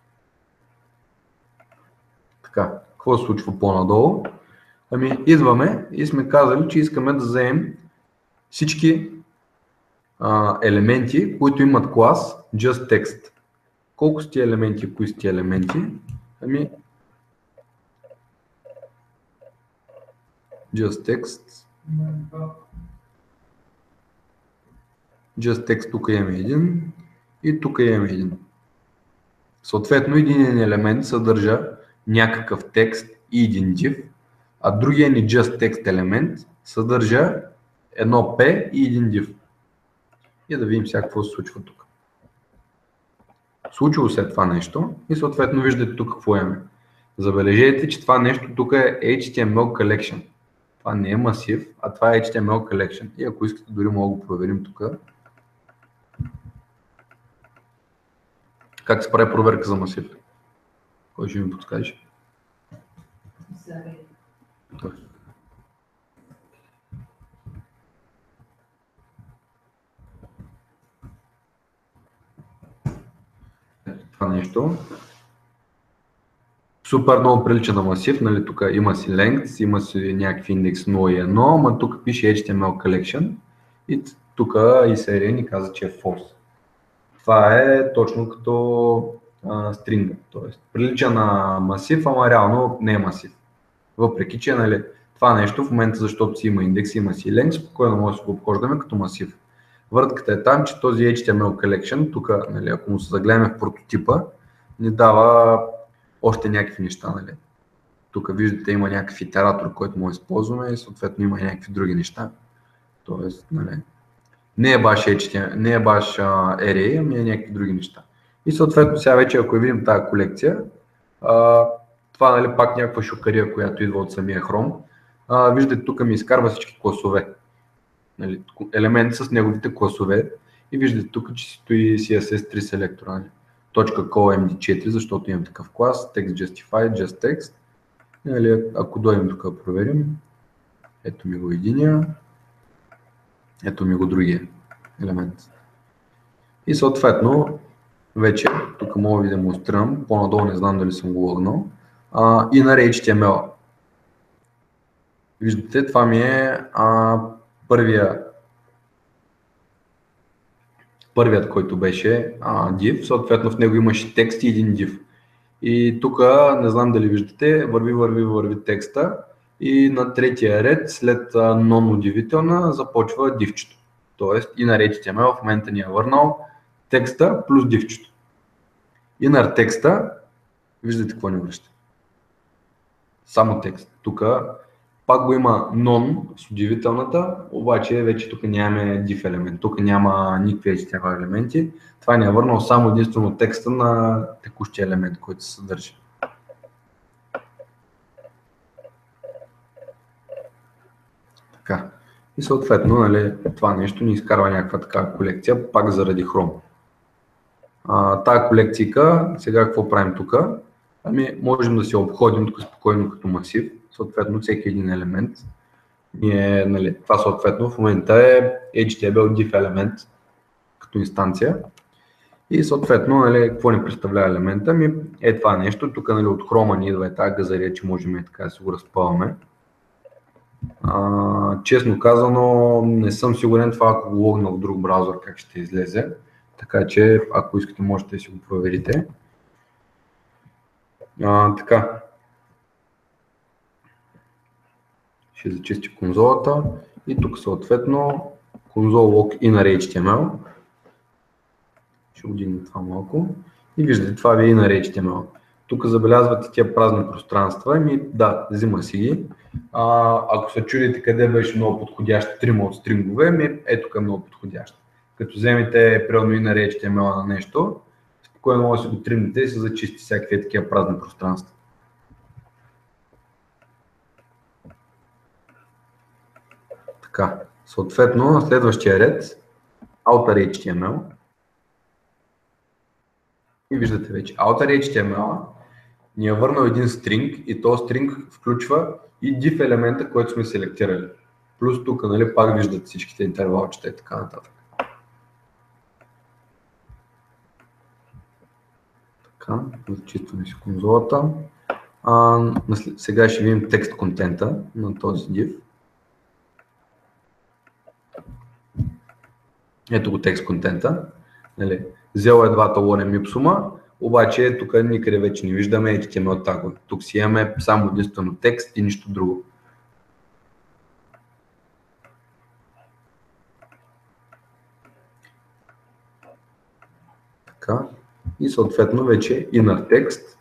Така, какво се случва по-надолу? Ами идваме и сме казали, че искаме да вземем всички елементи, които имат клас JustText. Колко са тия елементи, кои са тия елементи? Ами JustText. JustText тук имаме един и тук имаме един. Съответно един елемент съдържа някакъв текст и един div, а другия ни JustText елемент съдържа едно P и един div. И да видим сега какво се случва тук. Случило се това нещо и съответно виждате тук какво имаме. Забележете, че това нещо тук е HTML collection. Това не е масив, а това е HTML collection. И ако искате, дори мога да го проверим тук. Как се прави проверка за масив? Кой ще ми подскаже? Това нещо. Супер много прилича на масив, нали, тук има си length, има си някакви индекс 0 и 1, но тук пише HTML collection и тук и серия ни каза, че е false. Това е точно като стринга, т.е. прилича на масив, ама реално не е масив. Въпреки че нали, това нещо в момента, защото си има индекс, има си length, спокойно може да се го обхождаме като масив. Въртката е там, че този HTML collection, тук нали, ако му се загледаме в прототипа, ни дава още някакви неща. Нали. Тук виждате има някакъв итератор, който може да използваме и съответно има и някакви други неща. Тоест, нали, не е баш array, ами е някакви други неща. И съответно сега вече ако видим тази колекция, това нали, пак някаква шукария, която идва от самия Chrome. Виждате тук ми изкарва всички класове. Нали, елементи с неговите класове и виждате тук, че стои CSS3 селектора. Нали. .colmd4, защото имам такъв клас, TextJustified, JustText. Нали, ако дойдем тук да проверим, ето ми го единия, ето ми го другия елемент. И съответно, вече, тук мога да ви демонстрирам, по-надолу не знам дали съм го логнал, inner HTML. Виждате, това ми е първият, който беше div, съответно в него имаше текст и един div. И тук, не знам дали виждате, върви текста и на третия ред, след non-удивителна, започва дивчето. Тоест, inner HTML в момента ни е върнал текста плюс дивчето. Inner текста, виждате какво ни връща. Само текст. Тук пак го има non с удивителната, обаче вече тук нямаме div елемент, тук няма никакви HTML елементи. Това ни е върнал само единствено текста на текущия елемент, който се съдържа. Така. И съответно, нали, това нещо ни изкарва някаква такава колекция, пак заради Chrome. Тая колекцийка, сега какво правим тук? Ами, можем да се обходим тук спокойно като масив, съответно всеки един елемент. Нали, това съответно в момента е HTML div елемент като инстанция. И съответно, нали, какво ни представлява елемента? Ами, е това нещо, тук нали, от Chrome ни идва тази газария, че можем така да си го разпъваме. Честно казано, не съм сигурен това, ако го логна в друг браузър, как ще излезе. Така че, ако искате, можете да си го проверите. Така. Ще зачисти конзолата и тук съответно console log inner HTML. Ще го дигна това малко. И виждате, това ви е inner HTML. Тук забелязвате тия празни пространства. Да, взима си ги. Ако се чудите къде беше много подходящ трима от стрингове, ето към много подходящ. Като вземете примерно inner HTML на нещо, спокойно може да си го тримнете и се зачисти всякакви такива празни пространства. Така, съответно на следващия ред outer HTML. И виждате вече, outer HTML ни е върнал един стринг и този стринг включва и div елемента, който сме селектирали. Плюс тук, нали, пак виждат всичките интервалчета и така нататък. Така, зачистваме си конзолата. Сега ще видим текст контента на този div. Ето го текст контента. Нали, взел е двата lorem ipsum, обаче тук никъде вече не виждаме HTML тагове. Тук си имаме само единствено текст и нищо друго. Така. И съответно вече inner text.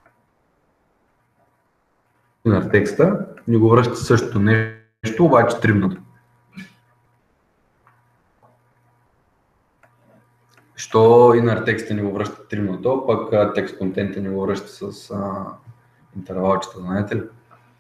Inner текста ни го връща същото нещо, обаче тримнато. Що inner текста ни го връща тримнато, пък текст контента ни го връща с интервалчета, знаете ли?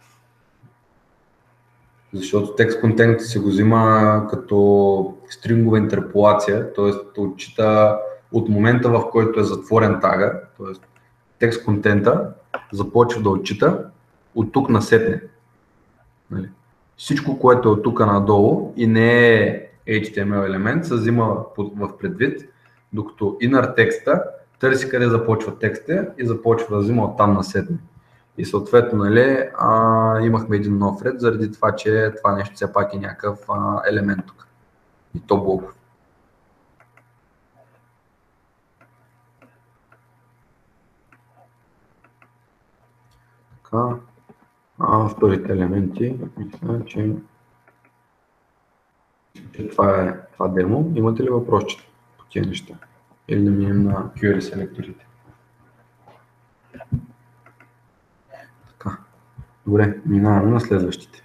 Защото текст контент се го взима като стрингова интерполация, т.е. отчита от момента, в който е затворен тага, т.е. текст контента започва да отчита от тук насетне. Нали? Всичко, което е от тук надолу и не е HTML елемент, се взима в предвид, докато inner текста търси къде започва текста и започва да взима оттам насетне. И съответно, нали, имахме един нов ред, заради това, че това нещо все пак е някакъв елемент тук. И то блок. Така. Вторите елементи, мисля, че това е това демо. Имате ли въпросчета по тия неща? Или да минем на query селекторите? Така. Добре, минаваме на следващите.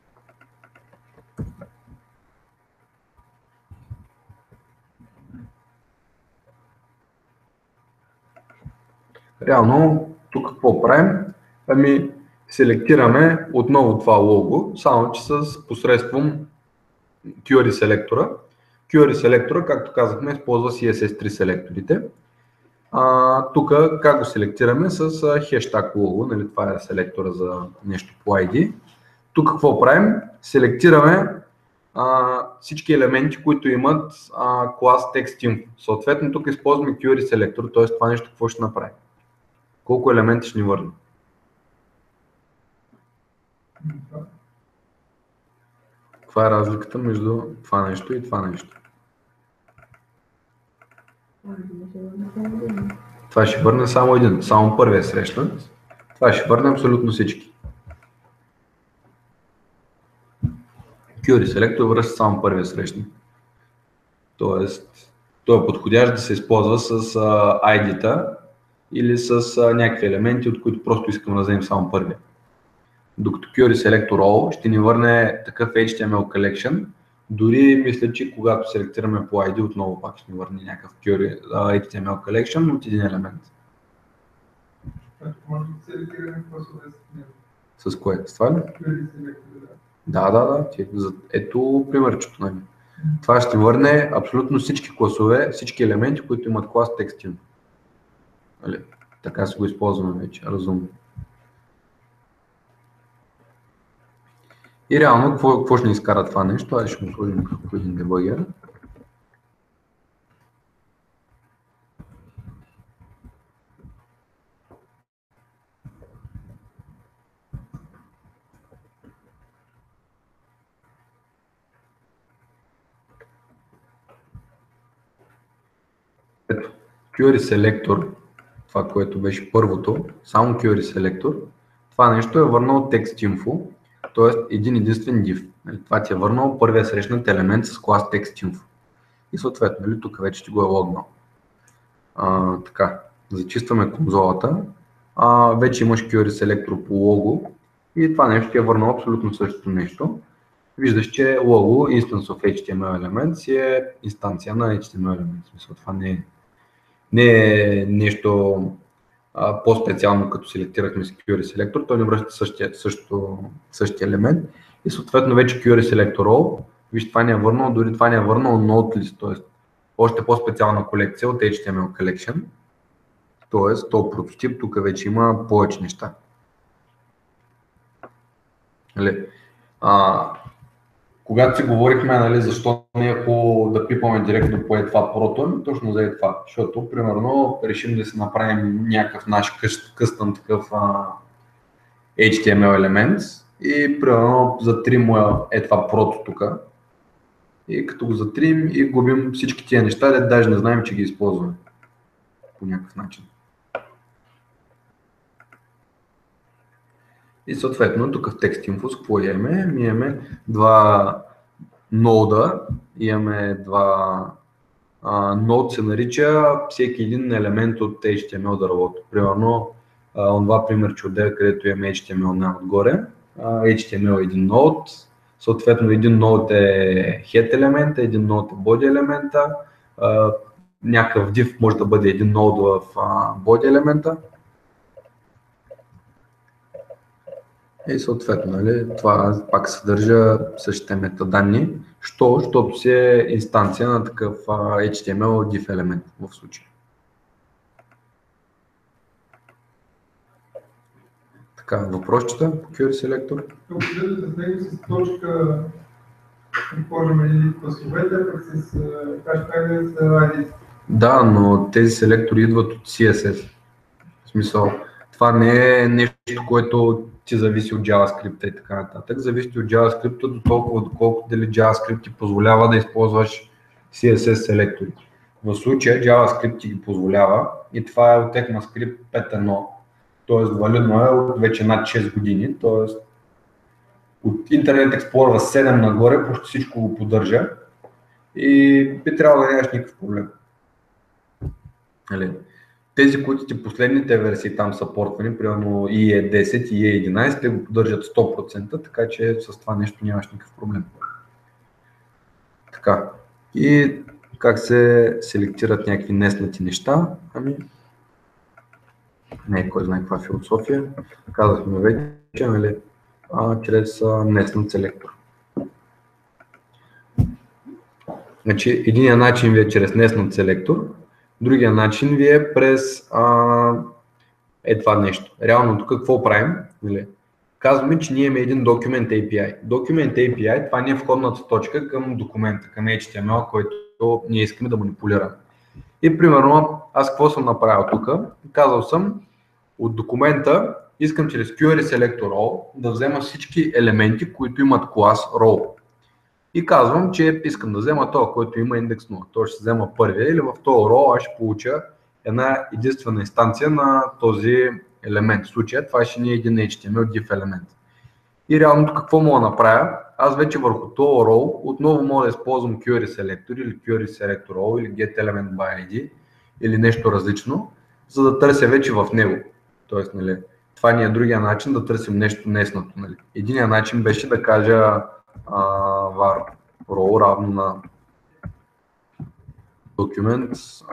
Реално, тук какво правим? Ами, селектираме отново това лого, само че с посредством query селектора. Query селектора, както казахме, използва CSS3 селекторите. Тук как го селектираме? С хештаг лого, нали, това е селектора за нещо по ID. Тук какво правим? Селектираме всички елементи, които имат клас TextInfo. Съответно, тук използваме query селектор, т.е. това нещо какво ще направи? Колко елементи ще ни върне? Каква е разликата между това нещо и това нещо? Това ще върне само един, само първия срещнат. Това ще върне абсолютно всички. Query селектор връща само първия срещнат. Тоест, той е подходящ да се използва с ID-та или с някакви елементи, от които просто искам да вземем само първия. Докато Query Selector All ще ни върне такъв HTML Collection. Дори мисля, че когато селектираме по ID, отново пак ще ни върне някакъв Query HTML Collection от един елемент. Може да селектираме класове с С кое? С това ли? Да. Ето примерчето. Нали? Това ще върне абсолютно всички класове, всички елементи, които имат клас TextInfo. Нали? Така си го използваме вече, разумно. И реално, какво ще ни изкара това нещо? Аз ще му сложим като един дебъгер. Query Selector, това, което беше първото, само Query Selector, това нещо е върнал TextInfo, т.е. един единствен div. Това ти е върнал първия срещнат елемент с клас TextInfo. И съответно, тук вече ти го е логнал. Така, зачистваме конзолата. Вече имаш Query Selector по лого и това нещо ти е върнал абсолютно същото нещо. Виждаш, че лого Instance of HTML Elements е инстанция на HTML Elements. Смисъл, това не е нещо по-специално, като селектирахме с Query Selector, той не връща същия елемент и съответно вече Query Selector All, виж, това ни е върнал, дори това ни е върнал Node List, т.е. още по-специална колекция от HTML Collection, т.е. този прототип тук вече има повече неща. Когато си говорихме, защо не е хубаво да пипаме директно по това прото, точно за това, защото примерно решим да си направим някакъв наш къстъм такъв HTML елемент и примерно затрим това прото тук и като го затрим и губим всички тия неща, даже не знаем, че ги използваме по някакъв начин. И съответно тук в TextInfo какво имаме? Ми имаме два нода, имаме два нод се нарича всеки един елемент от HTML дървото. Примерно, това пример, че отделя, където имаме HTML най-отгоре, HTML е един нод, съответно един нод е head елемента, един нод е body елемента, някакъв div може да бъде един нод в body елемента. И съответно, това пак съдържа същите метаданни, защото си е инстанция на такъв HTML div елемент в случая. Така, въпросчета по Query Selector. Тук с него с точка, предположим, или класовете, пък с hashtag с ID. Да, но тези селектори идват от CSS. В смисъл, това не е нещо, което ти зависи от JavaScript и така нататък. Зависи от JavaScript до толкова, доколкото дали JavaScript ти позволява да използваш CSS селектори. В случая JavaScript ти ги позволява и това е от ECMAScript 5.1, т.е. валидно е от вече над 6 години, т.е. от Internet Explorer 7 нагоре почти всичко го поддържа и би трябвало да нямаш никакъв проблем. Тези, които ти последните версии там са портвани, примерно IE10 и IE11, те го поддържат 100%, така че с това нещо нямаш никакъв проблем. Така, и как се селектират някакви неснати неща? Не, кой знае каква философия. Казахме вече, чрез неснат селектор. Значи, единият начин ви е чрез неснат селектор, другия начин ви е през това нещо. Реално тук какво правим? Казваме, че ние имаме един Document API. Document API, това не е входната точка към документа, към HTML, който ние искаме да манипулираме. И примерно, аз какво съм направил тук? Казал съм, от документа искам чрез Query Selector All да взема всички елементи, които имат клас Role. И казвам, че искам да взема това, който има индекс 0. Той ще взема първия или в този row аз ще получа една единствена инстанция на този елемент. В случая това ще ни е един HTML div елемент. И реално тук какво мога да направя? Аз вече върху този row отново мога да използвам Query Selector или Query Selector All или Get Element by ID или нещо различно, за да търся вече в него. Тоест, това ни е другия начин да търсим нещо неснато. Единият начин беше да кажа var row равно на documents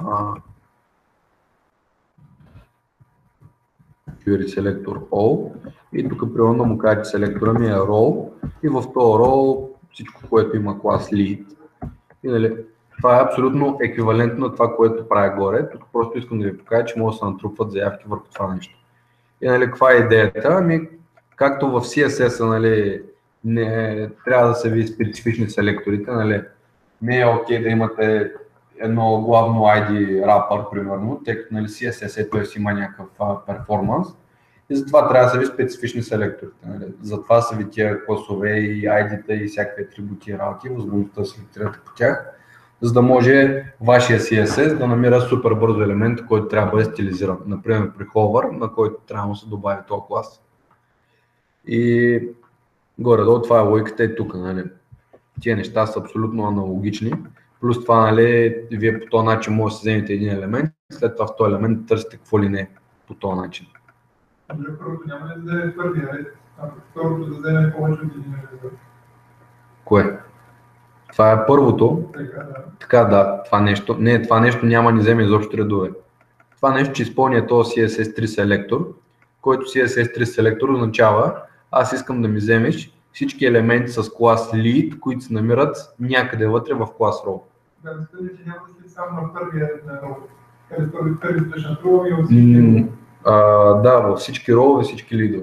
Query Selector All и тук примерно да му кажа, че селектора ми е row и в този row всичко, което има клас lead. И, това е абсолютно еквивалентно на това, което правя горе. Тук просто искам да ви покажа, че може да се натрупват заявки върху това нещо. И каква е идеята? Както в CSS не трябва да се види специфични селекторите, не е окей да имате едно главно ID wrapper, примерно, тъй като CSS т.е. има някакъв перформанс и затова трябва да се види специфични селектори. Затова са ви тия класове и ID-та и всякакви атрибути и работи, възможността да селектирате по тях. за да може вашия CSS да намира супер бързо елемент, който трябва да бъде стилизиран. Например при hover, на който трябва да се добави този клас. И горе-долу това е логиката и тук. Нали. Тия неща са абсолютно аналогични. Плюс това, нали, вие по този начин може да си вземете един елемент, след това в този елемент търсите какво ли не по този начин. Първото няма ли да вземе първия ред, а второто да вземе повече от един ред? Кое? Това е първото. Така, да. Да, това нещо. Не, това нещо няма ни вземе изобщо редове. Това нещо, че изпълня този CSS3 селектор, който CSS3 селектор означава, аз искам да ми вземеш всички елементи с клас lead, които се намират някъде вътре в клас row. Да, мисля, че няма да си само на първия ред на row. Където първи стоиш на row и от всички. Да, във всички row и всички лидове.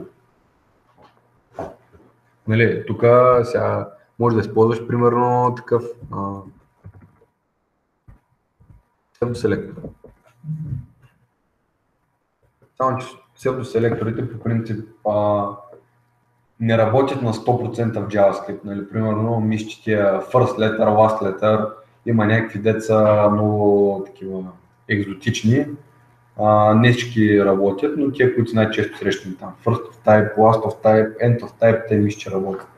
Нали, тук сега може да използваш примерно такъв псевдоселектор. Само че псевдоселекторите по принцип не работят на 100% в JavaScript. Нали? Примерно, мисля, че тия first letter, last letter има някакви деца много такива екзотични. Не всички работят, но тия, които са най-често срещани там. First of type, last of type, end of type, те мисля, че работят.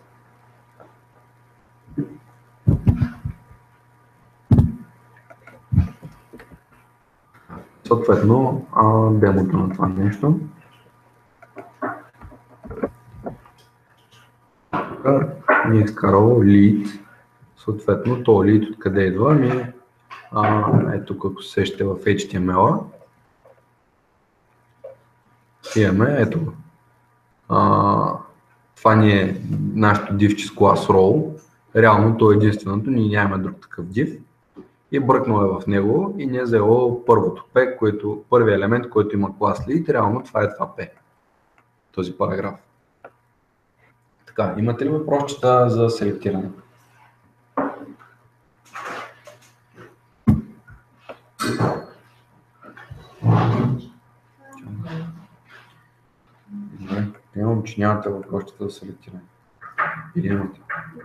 Съответно, демото на това нещо. Ни е изкарало lead. Съответно, то lead откъде идва? Ето, ако се сещате в HTML-а. Имаме, ето. Това ни е нашото div с клас row. Реално то е единственото, ние нямаме друг такъв div. И бръкнал е в него и ни е взело първото P, първият елемент, който има клас lead. Реално това е това P. Този параграф. Така, имате ли въпросчета за селектиране? Имам, че нямате въпросчета за селектиране. Или имате?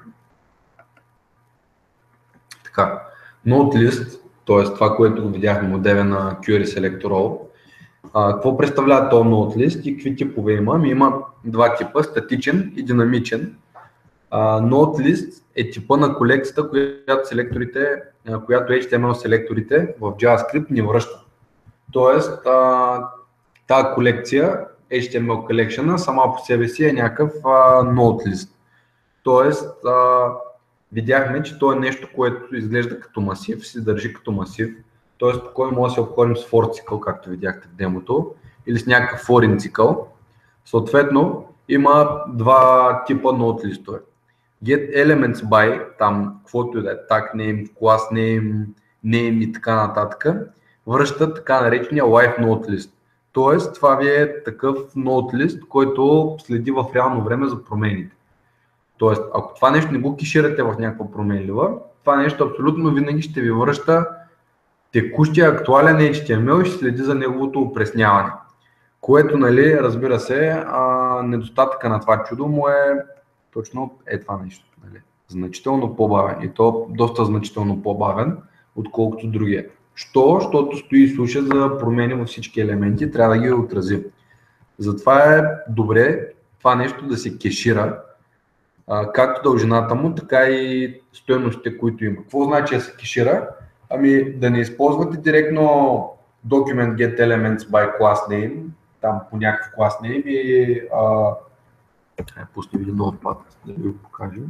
Така, NodeList, т.е. това, което видяхме модела на Query Selector All. Какво представлява този NodeList и какви типове има? Има два типа, статичен и динамичен. NodeList е типа на колекцията, която HTML селекторите в JavaScript ни връща. Тоест, тази колекция, HTML Collection, сама по себе си е някакъв NodeList. Тоест, видяхме, че то е нещо, което изглежда като масив, се държи като масив. Тоест, спокойно може да се обходим с for цикъл, както видяхте в демото, или с някакъв foreign цикъл. Съответно, има два типа NodeList-ове. Get elements by, там, каквото и да е, tag name, class name, name и така нататък, връщат така наречения live NodeList. Тоест, това ви е такъв NodeList, който следи в реално време за промените. Тоест, ако това нещо не го кеширате в някаква променлива, това нещо абсолютно винаги ще ви връща текущия актуален HTML и ще следи за неговото опресняване. Което, нали, разбира се, недостатъка на това чудо му е точно това нещо. Нали, значително по-бавен и то доста значително по-бавен, отколкото другия. Защото стои и слуша за промени във всички елементи, трябва да ги отрази. Затова е добре това нещо да се кешира, както дължината му, така и стойностите, които има. Какво значи да се кешира? Ами да не използвате директно document get elements by class name, там по някакъв class name и пусни един нов път, да ви го покажем.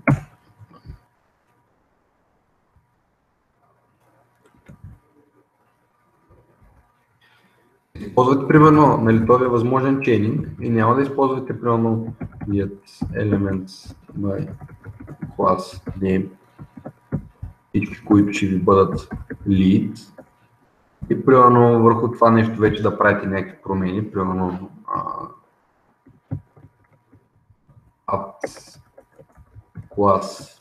Използвате примерно, нали, това е възможен чейнинг и няма да използвате примерно get elements by class name, всички, които ще ви бъдат lead и примерно върху това нещо вече да правите някакви промени, примерно add class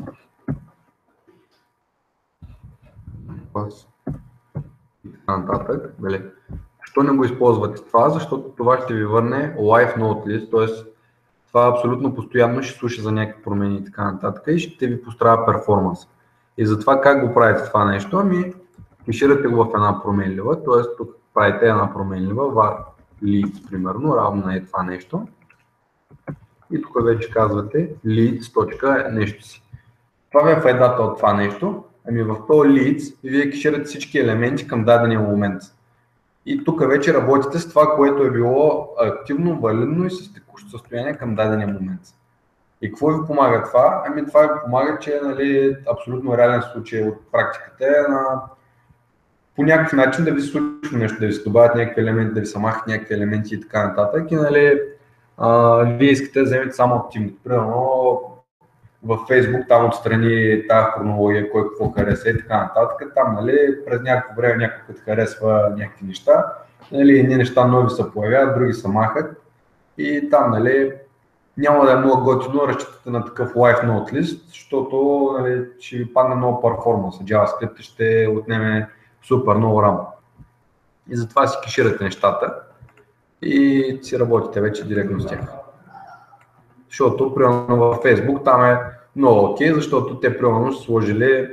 и така нататък. Защо не го използвате това? Защото това ще ви върне live NodeList, т.е. това абсолютно постоянно ще слуша за някакви промени и така нататък и ще ви построя перформанс. И затова как го правите това нещо? Ами, кеширате го в една променлива, т.е. тук правите една променлива, var leads, примерно, равно на това нещо. И тук вече казвате leads. Нещо си. Това е файдата от това нещо. Ами в този leads вие кеширате всички елементи към дадения момент. И тук вече работите с това, което е било активно, валидно и с текущо състояние към дадения момент. И какво ви помага това? Ами това ви помага, че нали, абсолютно реален случай от практиката е по някакъв начин да ви се случва нещо, да ви се добавят някакви елементи, да ви се махат някакви елементи и така нататък. И нали, вие искате да вземете само активното. Примерно в Facebook там отстрани тази хронология, кой какво хареса и така нататък. Там нали, през някакво време някой като харесва някакви неща, нали, едни неща нови се появяват, други се махат и там нали, няма да е много готино, разчитате на такъв live note list, защото нали, ще ви падне много перформанс. JavaScript ще отнеме супер много RAM. И затова си кеширате нещата и си работите вече директно с тях. Защото примерно във Facebook там е много окей, защото те примерно са сложили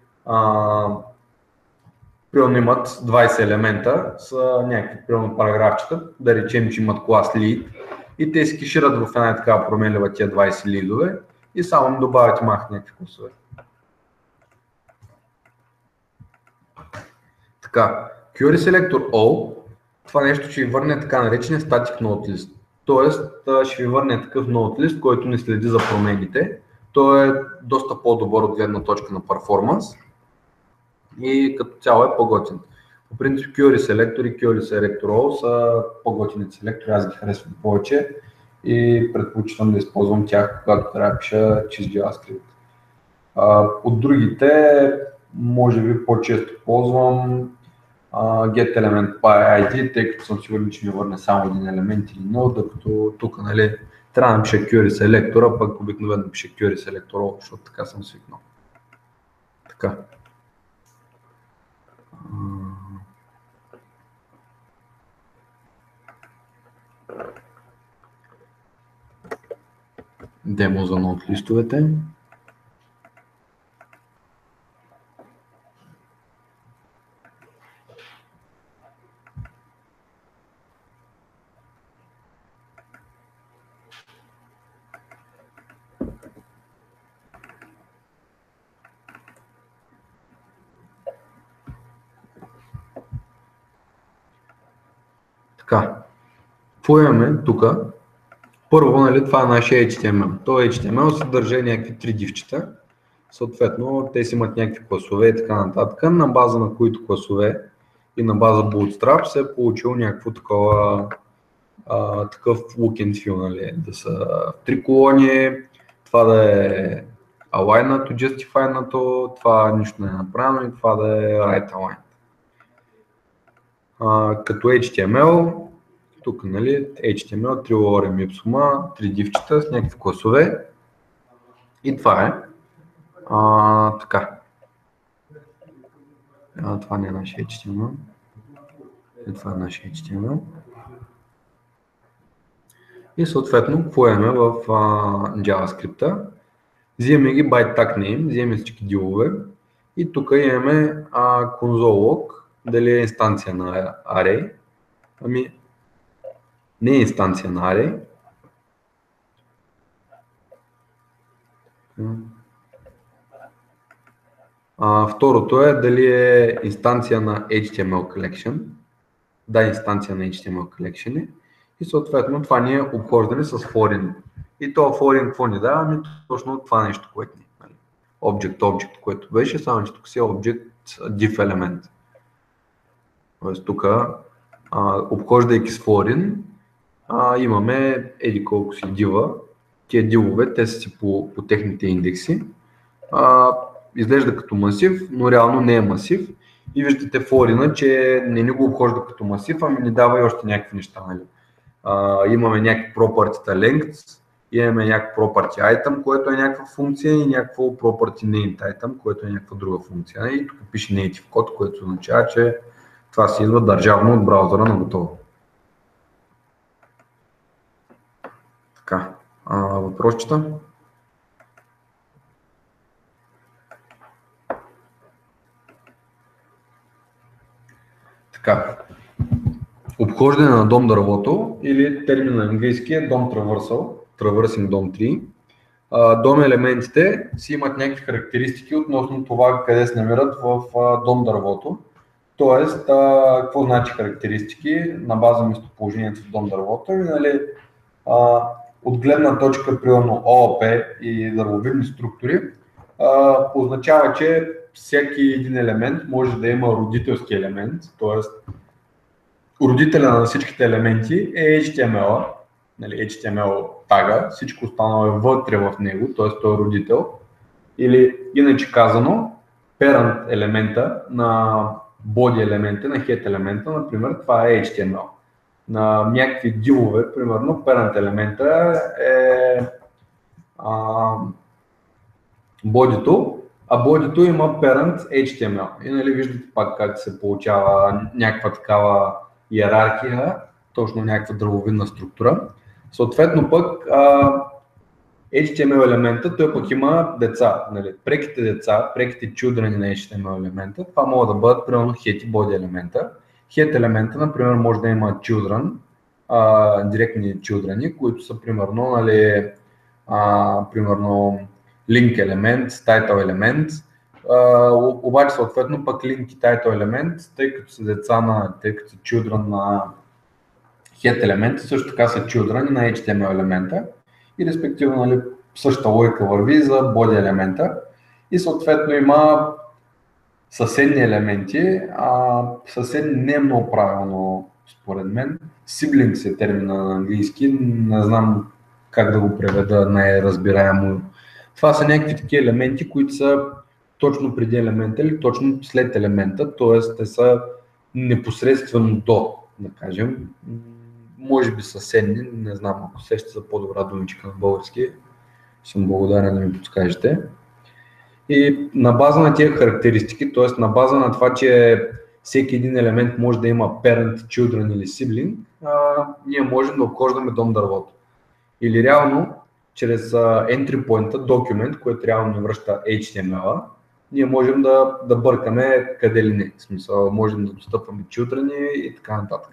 примерно имат 20 елемента с някакви примерно параграфчета, да речем, че имат клас lead и те се кешират в една такава променлива тия 20 лидове и само им добавят и махат някакви класове. Така, Query Selector All, това нещо ще ви върне така наречения Static Node List. Тоест ще ви върне такъв Node List, който не следи за промените. Той е доста по-добър от гледна точка на перформанс и като цяло е по-готин. По принцип Query Selector и Query Selector All са по-готини селектори, аз ги харесвам повече и предпочитам да използвам тях, когато трябва да пиша чист JavaScript. От другите, може би по-често ползвам getElement by ID, тъй като съм сигурен, че ми върне само един елемент или много, докато тук нали, трябва да пиша Query Selector, пък обикновено пиша Query Selector All, защото така съм свикнал. Така. Демо за нод листовете. Така, какво имаме тук? Първо, нали, това е нашия HTML. Този HTML съдържа някакви 3 дивчета. Съответно, те си имат някакви класове и така нататък, на база на които класове и на база Bootstrap се е получил някакво такова, такъв look and feel, нали, да са 3 колони, това да е alignато, justifiedнато, това нищо не е направено и това да е right aligned. Като HTML, тук нали, HTML, 3 lorem ipsum, 3 дивчета с някакви класове и това е. Така. Това не е нашия HTML. Това е нашия HTML. И съответно, какво имаме в JavaScript? Взимаме ги by tag name, взимаме всички дилове и тук имаме console log, дали е инстанция на array. Ами, не е инстанция на array. Второто е дали е инстанция на HTML collection. Да, инстанция на HTML collection. И съответно това ни е обхождане с foreign. И то foreign какво ни дава? Ами точно това нещо, което ни е. Object, което беше, само че тук си е object div елемент. Тоест тук, обхождайки с foreign, имаме еди колко си дива. Тия дивове, те са си по техните индекси. Изглежда като масив, но реално не е масив. И виждате foreign, че не ни го обхожда като масив, ами ни дава и още някакви неща. Нали? Имаме някакви property length, имаме някакво property item, което е някаква функция и някакво property named item, което е някаква друга функция. И тук пише native код, което означава, че това се идва държавно от браузъра на готово. Така, въпросчета? Така. Обхождане на дом дървото или термин на английски е Dom Traversal, Traversing Dom Tree. Дом елементите си имат някакви характеристики относно това къде се намират в дом дървото. Тоест, какво значи характеристики на база местоположението в дом дървото? Нали, от гледна точка, примерно ООП и дървовидни структури, означава, че всеки един елемент може да има родителски елемент, т.е. родителя на всичките елементи е HTML, нали, HTML тага, всичко останало е вътре в него, т.е. той е родител. Или иначе казано, parent елемента на body елемента, на head елемента, например, това е HTML. На някакви дивове, примерно, parent елемента е body-то, а body-то има parent HTML. И нали виждате пак как се получава някаква такава иерархия, точно някаква дървовидна структура. Съответно пък HTML елемента, той пък има деца. Нали? Преките деца, преките children на HTML елемента, това могат да бъдат примерно head и body елемента. Head елемента, например, може да има children, директни children, които са примерно, нали, примерно link елемент, title елемент, обаче съответно пък link и title елемент, тъй като са деца тъй като са children на head елемента, също така са children на HTML елемента и респективно, нали, същата логика върви за body елемента и съответно има съседни елементи, съседни не е много правилно според мен. Siblings е термина на английски, не знам как да го преведа най-разбираемо. Това са някакви такива елементи, които са точно преди елемента или точно след елемента, т.е. те са непосредствено до, да кажем. Може би съседни, не знам, ако сещате за по-добра думичка на български, съм благодарен да ми подскажете. И на база на тези характеристики, т.е. на база на това, че всеки един елемент може да има parent, children или sibling, ние можем да обхождаме дом дървото. Или реално, чрез entry point, document, който реално ни връща HTML-а, ние можем да бъркаме къде ли не. В смисъл, можем да достъпваме children и така нататък.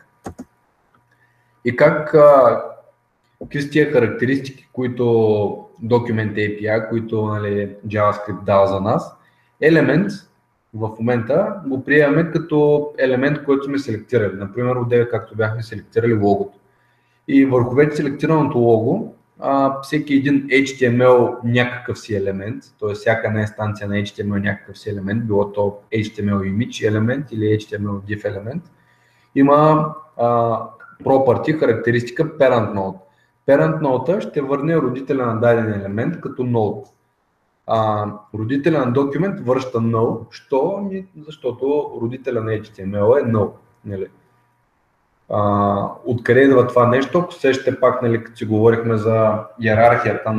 И какви са тия характеристики, които Document API, които, нали, JavaScript дава за нас? Елемент в момента го приемаме като елемент, който сме селектирали. Например, отдеве както бяхме селектирали логото. И върху вече селектираното лого, всеки един HTML някакъв си елемент, т.е. всяка една инстанция на HTML някакъв си елемент, било то HTML image елемент или HTML div елемент, има property, характеристика parent node. Parent node ще върне родителя на даден елемент като node. Родителя на документ връща null, защото родителя на HTML е null. Нали? Откъде идва това нещо? Ако сещате пак, нали, като си говорихме за иерархията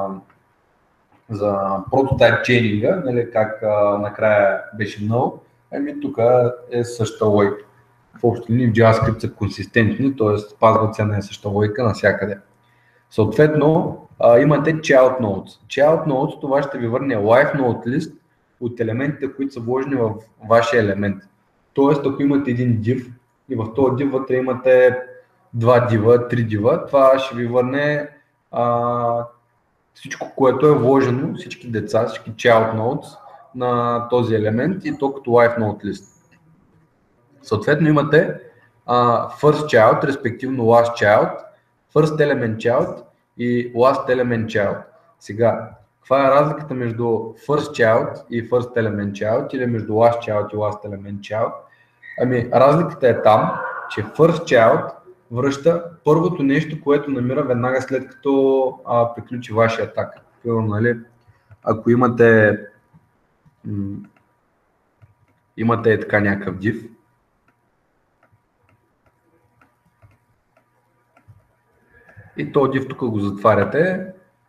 за прототайп чейнинга, нали, как накрая беше null, тук е същата логика. В общи линии в JavaScript са консистентни, т.е. спазват се на същата логика навсякъде. Съответно, имате child nodes. Child nodes, това ще ви върне live node list от елементите, които са вложени в вашия елемент. Тоест, ако имате един div и в този div вътре имате 2 дива, 3 дива, това ще ви върне всичко, което е вложено, всички деца, всички child nodes на този елемент и то като live node list. Съответно имате first child, респективно last child, first element child и last element child. Сега, каква е разликата между first child и first element child или между last child и last element child? Разликата е там, че first child връща първото нещо, което намира веднага след като приключи вашия атак. Нали, ако имате така някакъв div, и този div тук го затваряте.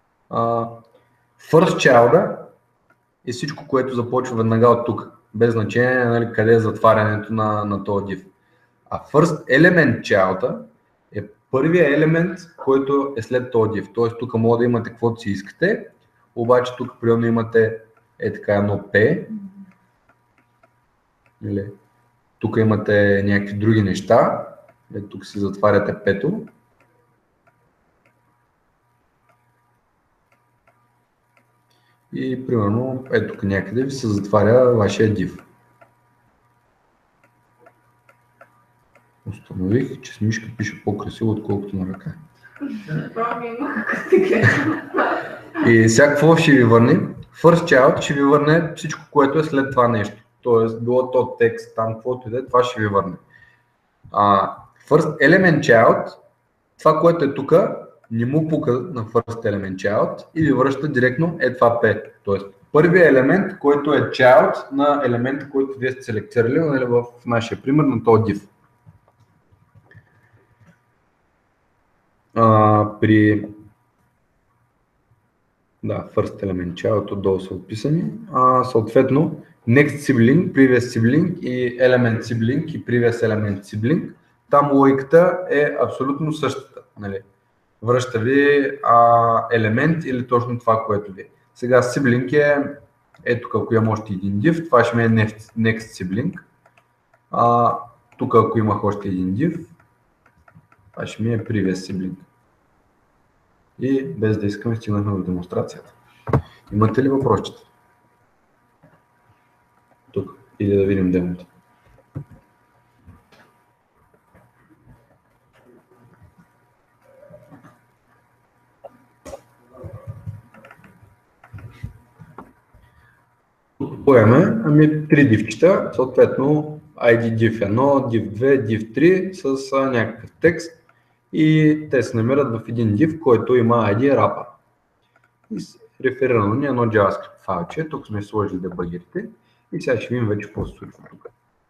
First child е всичко, което започва веднага от тук, без значение, нали, къде е затварянето на този div. А first element child е първият елемент, който е след този div. Т.е. тук може да имате каквото си искате, обаче тук примерно имате така едно P. Тук имате някакви други неща. Тук си затваряте пето. И примерно ето тук някъде ви се затваря вашия div. Установих, че с мишка пише по-красиво, отколкото на ръка. И сега какво ще ви върне? First child ще ви върне всичко, което е след това нещо. Тоест, било то текст, там каквото и да е, това ще ви върне. First element child, това, което е тук, не му пука на first element child и ви връща директно това P. Тоест, първият елемент, който е child на елемента, който вие сте селектирали, нали, в нашия пример на този div. При first element child отдолу са описани. Съответно, next sibling, previous sibling и element sibling и previous element sibling, там логиката е абсолютно същата. Нали? Връща ви елемент или точно това, което ви е. Сега sibling е тук, ако имам още един div, това ще ми е next sibling. Тук, ако имах още един div, това ще ми е previous sibling. И без да искам, стигнахме до демонстрацията. Имате ли въпросчета? Тук. Или да видим демото. Поеме, три дивчета, съответно ID div1, div2, div3 с някакъв текст. И те се намират в един div, който има ID wrapper. И реферирано ни едно JavaScript файлче, тук сме сложили дебъгерите и сега ще видим вече какво се случва тук.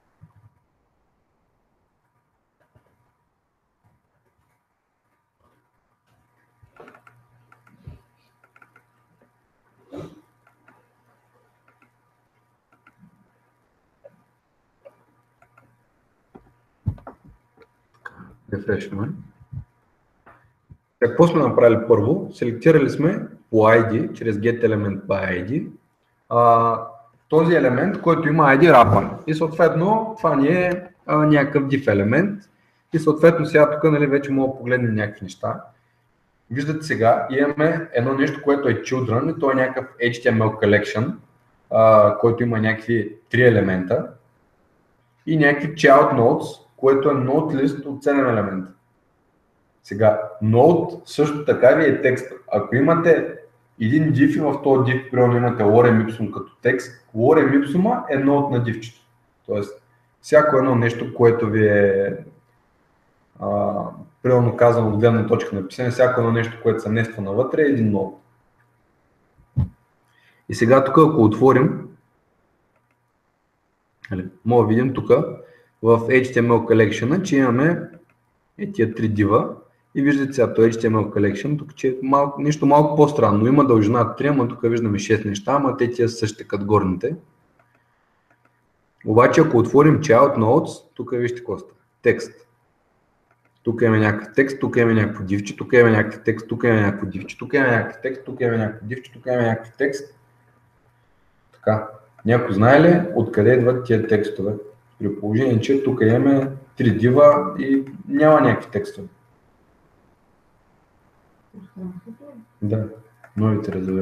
Рефрешваме. Какво сме направили първо? Селектирали сме по ID, чрез getElement by ID, този елемент, който има ID wrapper. И съответно това ни е някакъв div елемент. И съответно сега тук нали, вече мога да погледнем някакви неща. Виждате сега, имаме едно нещо, което е children и то е някакъв HTML collection, който има някакви 3 елемента и някакви child nodes, което е node list от 7 елемента. Сега, node също така ви е текст. Ако имате един div и в този div, примерно имате lorem ipsum като текст, lorem ipsum е node на дивчето. Тоест, всяко едно нещо, което ви е примерно казано от гледна точка на писане, всяко едно нещо, което се нества навътре е един node. И сега тук, ако отворим, мога да видим тук в HTML collection, че имаме тия 3 дива и виждате сега този HTML collection, тук че е нещо малко по-странно, има дължина 3, ама тук виждаме 6 неща, ама те тия са същите като горните. Обаче ако отворим child nodes, тук вижте какво става. Текст. Тук имаме някакъв текст, тук имаме някакво дивче, тук имаме някакъв текст, тук имаме някакво дивче, тук имаме някакъв текст, тук имаме някакво дивче, тук имаме някакъв текст. Така. Някой знае ли откъде идват тия текстове? При положение, че тук имаме 3 дива и няма някакви текстове. Да, новите резерви.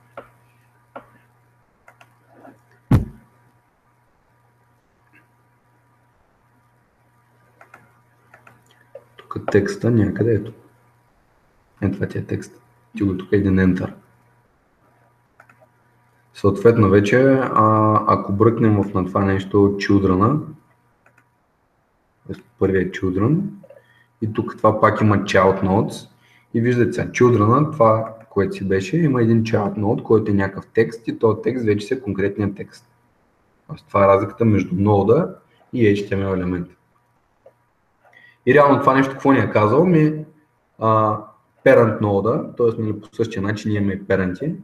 Тук текста някъде ето. Това ти е текст. Ти го тук един Enter. Съответно вече, ако бръкнем на това нещо children, първият children, и тук това пак има child nodes, и виждате сега, children, това, което си беше, има един child node, който е някакъв текст и този текст вече си е конкретният текст. Това е разликата между нода и HTML елемент. И реално това нещо, какво ни е казал, parent нода, т.е. по същия начин имаме и паренти.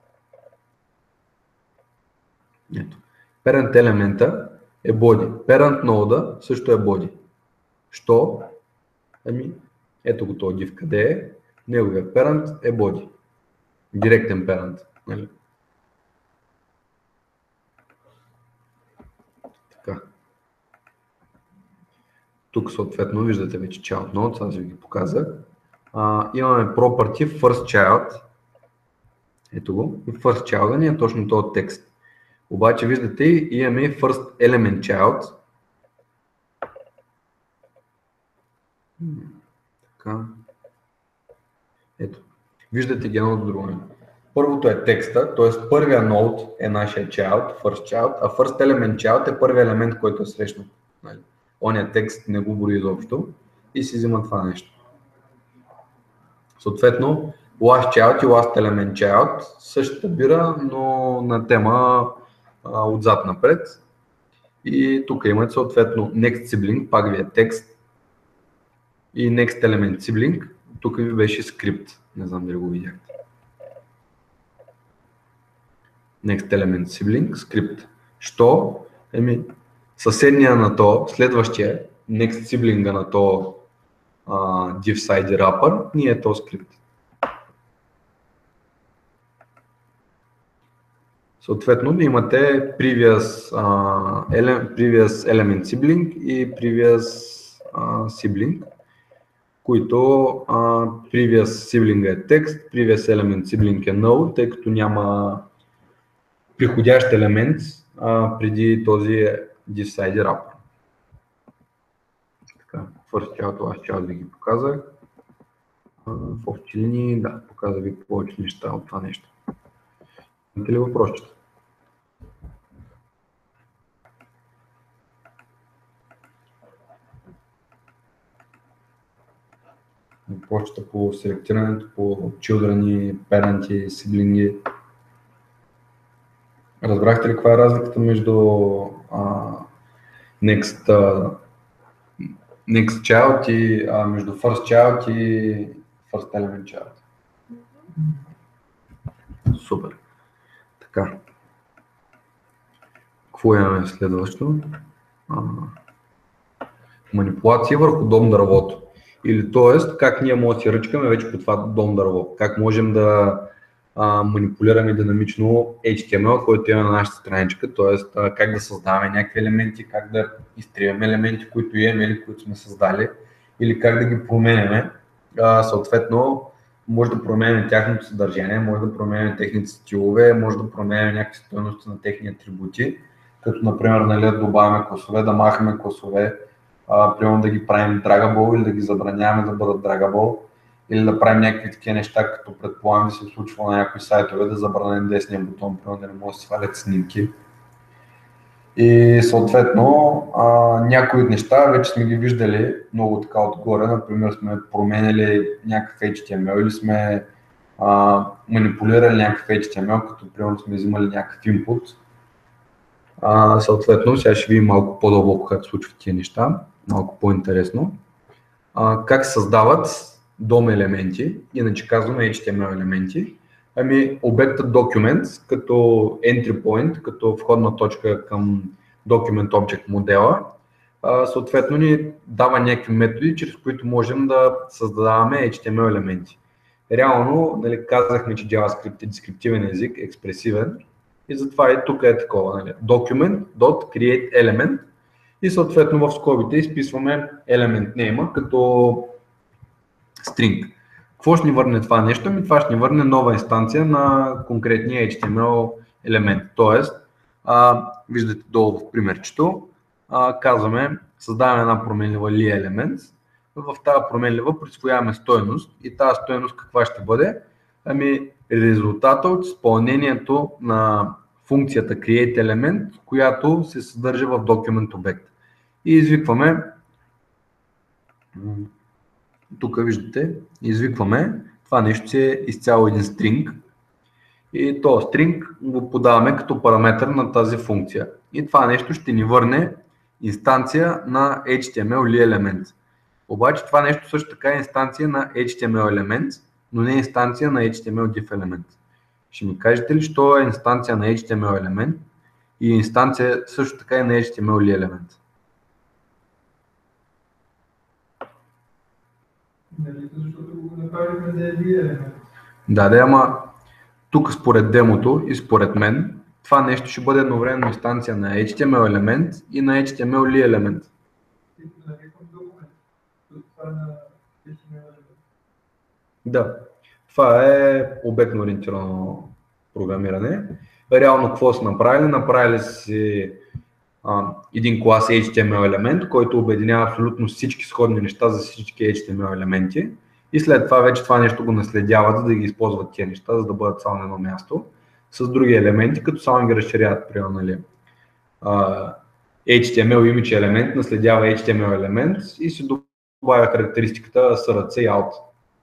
Ето. Parent елемента е body. Parent нода също е body. Що? Ето го този div къде е. Неговия parent е body. Директен parent. Нали? Така. Тук съответно виждате вече child nodes, аз ви ги показах. Имаме property first child. Ето го. И first child ни е точно този текст. Обаче виждате имаме first element child. Така. Ето. Виждате ги едно от друго. Първото е текста, т.е. първия node е нашия child, first child, а first element child е първият елемент, който е срещнат. Ония текст не го брои изобщо и си взима това нещо. Съответно, last child и last element child същата бира, но на тема отзад напред. И тук имате съответно next sibling, пак ви е текст, и next element sibling, тук ви беше скрипт, не знам дали го видяхте. Next element sibling, скрипт. Що? Съседния на то, следващия, next sibling на то div side wrapper, ни е то скрипт. Съответно, имате previous element sibling и previous sibling, които previous sibling е текст, previous element sibling е null, тъй като няма приходящ елемент преди този div side wrapper. Така, first child, last child ви ги показах. В общи линии, да, показах ви повече неща от това нещо. Имате ли въпросчета? Въпросчета по селектирането, по children, parent, сиблинги. Разбрахте ли каква е разликата между next child и между first child и first element child? Супер. Така. Какво имаме следващо? Манипулация върху дом дървото. Или т.е. как ние можем да си ръчкаме вече по това дом дърво. Как можем да манипулираме динамично HTML, който имаме на нашата страничка, т.е. как да създаваме някакви елементи, как да изтриваме елементи, които имаме или които сме създали, или как да ги променяме. Съответно, може да променяме тяхното съдържание, може да променяме техните стилове, може да променяме някакви стойности на техни атрибути, като например да добавяме класове, да махаме класове, примерно да ги правим dragable или да ги забраняваме да бъдат dragable, или да правим някакви такива неща, като предполагам да се случва на някои сайтове, да забраним десния бутон, примерно да не може да се свалят снимки. И съответно, някои от неща вече сме ги виждали много така отгоре, например сме променяли някакъв HTML или сме манипулирали някакъв HTML, като примерно сме взимали някакъв input. Съответно, сега ще видим малко по-дълбоко как се случват тия неща, малко по-интересно. Как се създават DOM елементи, иначе казваме HTML елементи. Обектът document като entry point, като входна точка към document object модела, съответно ни дава някакви методи, чрез които можем да създаваме HTML елементи. Реално, казахме, че JavaScript е дескриптивен език, експресивен, и затова и тук е такова. Document.createElement и съответно в скобите изписваме element name като string. Какво ще ни върне това нещо? Това ще ни върне нова инстанция на конкретния HTML елемент. Тоест, виждате долу в примерчето, казваме, създаваме една променлива li-елемент. В тази променлива присвояваме стойност и тази стойност каква ще бъде? Резултата от изпълнението на функцията createElement, която се съдържа в document обект. И извикваме, тук виждате, извикваме, това нещо си е изцяло един string и този string го подаваме като параметър на тази функция. И това нещо ще ни върне инстанция на HTML елемент. Обаче това нещо също така е инстанция на HTML елемент, но не е инстанция на HTML div елемент. Ще ми кажете ли, що е инстанция на HTML елемент и инстанция също така и на HTML елемент? Защото го направихме да е елемент. Да, ама тук според демото и според мен това нещо ще бъде едновременно инстанция на HTML елемент и на HTML елемент. Нарекам Да, това е обектно ориентирано програмиране. Реално какво са направили? Направили си един клас HTML елемент, който обединява абсолютно всички сходни неща за всички HTML елементи и след това вече това нещо го наследяват, за да ги използват тия неща, за да бъдат само на едно място с други елементи, като само ги разширяват. Примерно, нали, HTML image елемент наследява HTML елемент и се добавя характеристиката src и out.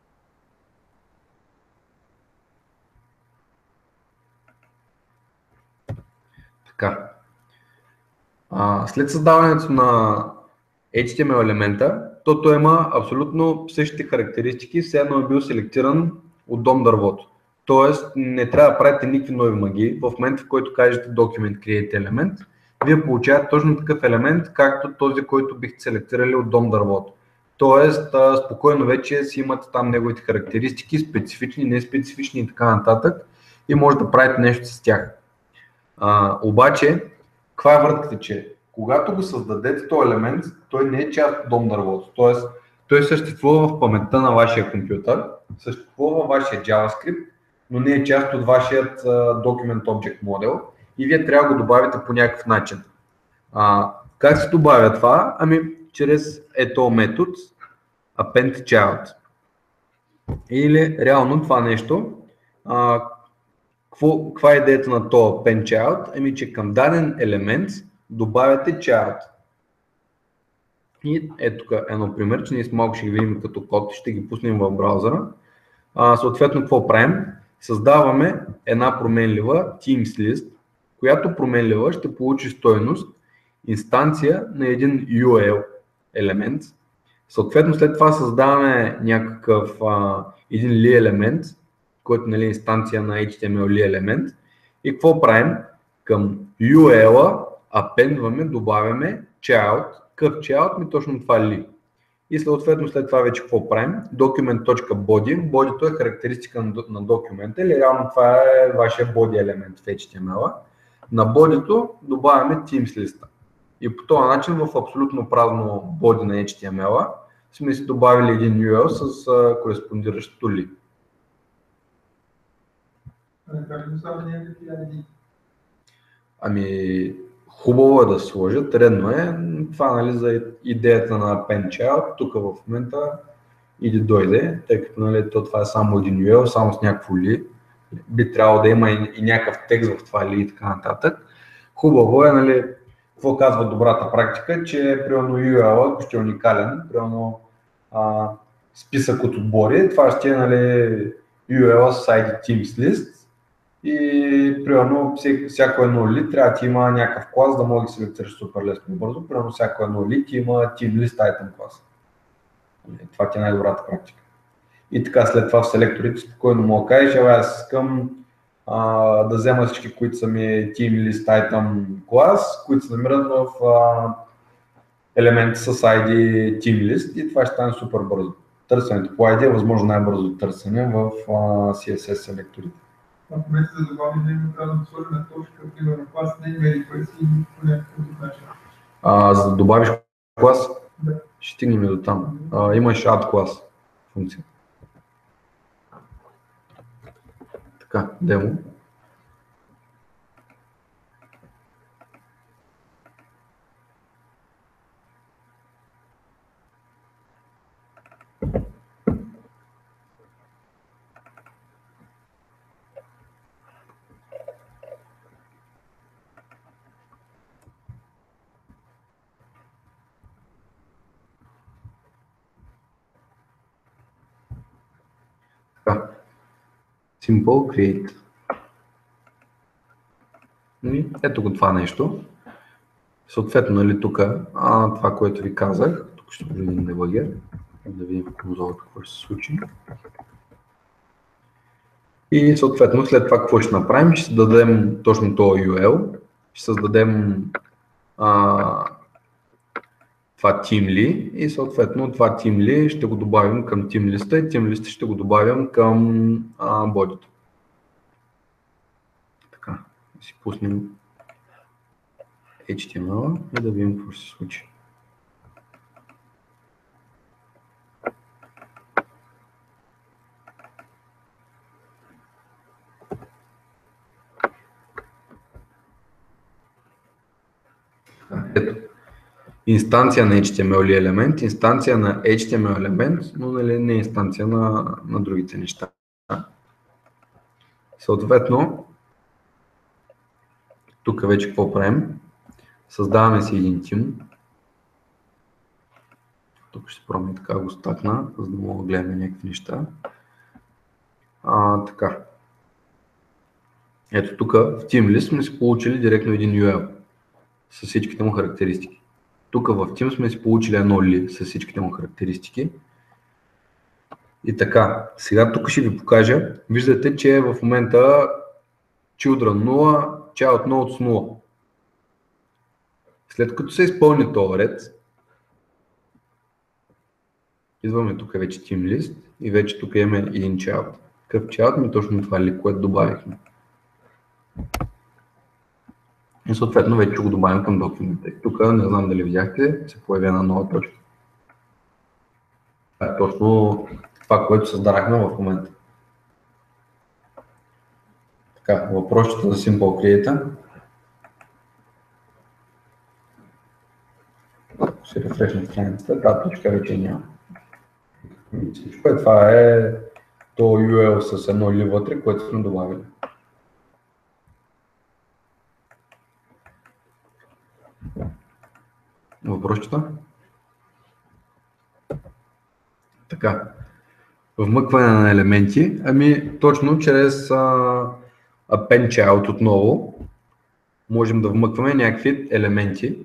Така. След създаването на HTML елемента, той има абсолютно същите характеристики, все едно е бил селектиран от дом дървото. Тоест не трябва да правите никакви нови магии. В момента, в който кажете document create елемент, вие получавате точно такъв елемент, както този, който бихте селектирали от дом дървото. Тоест спокойно вече си имате там неговите характеристики, специфични, неспецифични и така нататък и може да правите нещо с тях. Обаче, каква е вратката, че когато го създадете този елемент, той не е част от дом дървото. Тоест, той съществува в паметта на вашия компютър, съществува във вашия JavaScript, но не е част от вашия Document Object Model и вие трябва да го добавите по някакъв начин. Как се добавя това? Ами, чрез ето метод append child. Или реално това нещо, каква е идеята на това append child? Ами, че към даден елемент добавяте child. И ето тук едно пример, че ние с малко ще ги видим като код, ще ги пуснем в браузъра. Съответно, какво правим? Създаваме една променлива Teams List, която променлива ще получи стойност инстанция на един URL елемент. Съответно, след това създаваме някакъв един li елемент, който е инстанция на HTML li елемент. И какво правим? Към URL-а апендваме, добавяме child. Какъв child? Ми точно това li. И съответно след това вече какво правим? Document.body. Body-то е характеристика на документа или реално това е вашия body елемент в HTML-а. На body-то добавяме Teams листа. И по този начин в абсолютно празно body на HTML-а сме си добавили един URL с кореспондиращото li. Ами, хубаво е да се сложат, редно е. Това, нали, за идеята на append child, тук в момента иди дойде, тъй като, нали, това е само един URL, само с някакво li. Би трябвало да има и някакъв текст в това li и така нататък. Хубаво е, нали, какво казва добрата практика, че примерно URL, ако ще е уникален, примерно списък от отбори, това ще е, нали, URL с ID Teams List. И примерно всяко едно ли трябва да има някакъв клас, да може да се селектираш супер лесно и бързо. Примерно всяко едно ли има Team List Item клас. Това ти е най-добрата практика. И така след това в селекторите спокойно мога да кажеш, аз искам да взема всички, които са ми Team List Item клас, които се намират в елементи с ID Team List и това ще стане супер бързо. Търсенето по ID е възможно най-бързо търсене в CSS селекторите. Ако ме се добави, не трябва да сложим точка, примерно клас не имели класи по някакъв начин. За да добавиш клас, да. Ще стигнем до там. Имаш add клас функция. Така, демо. Simple create. Ето го това нещо. Съответно, нали, тук това, което ви казах, тук ще видим дебъгер, да видим в конзола какво ще се случи. И съответно, след това какво ще направим? Ще създадем точно този URL, ще създадем това TeamLi и съответно това TeamLi ще го добавим към TeamList и TeamList ще го добавим към бодито. Така, да си пуснем HTML и да видим какво ще се случи. Ето, инстанция на HTML елемент, инстанция на HTML елемент, но нали, не инстанция на другите неща. Съответно, тук вече какво правим? Създаваме си един тим. Тук ще пробвам така го стакна, за да мога да гледаме някакви неща. Така. Ето тук в TeamList сме си получили директно един URL с всичките му характеристики. Тук в Team сме си получили едно li с всичките му характеристики. И така, сега тук ще ви покажа. Виждате, че в момента children 0, child nodes 0. След като се изпълни този ред, идваме тук вече TeamList и вече тук имаме един child. Какъв child? Ми точно това ли, което добавихме. И съответно вече го добавим към документа. Тук не знам дали видяхте, се появи една нова точка. Това е точно това, което създадахме в момента. Така, въпросчета за Simple Create. Ако се рефрешна страницата, тази точка вече няма. Всичко е, това е то URL с едно ли вътре, което сме добавили. Въпросчета? Така. Вмъкване на елементи. Ами точно чрез append child отново можем да вмъкваме някакви елементи,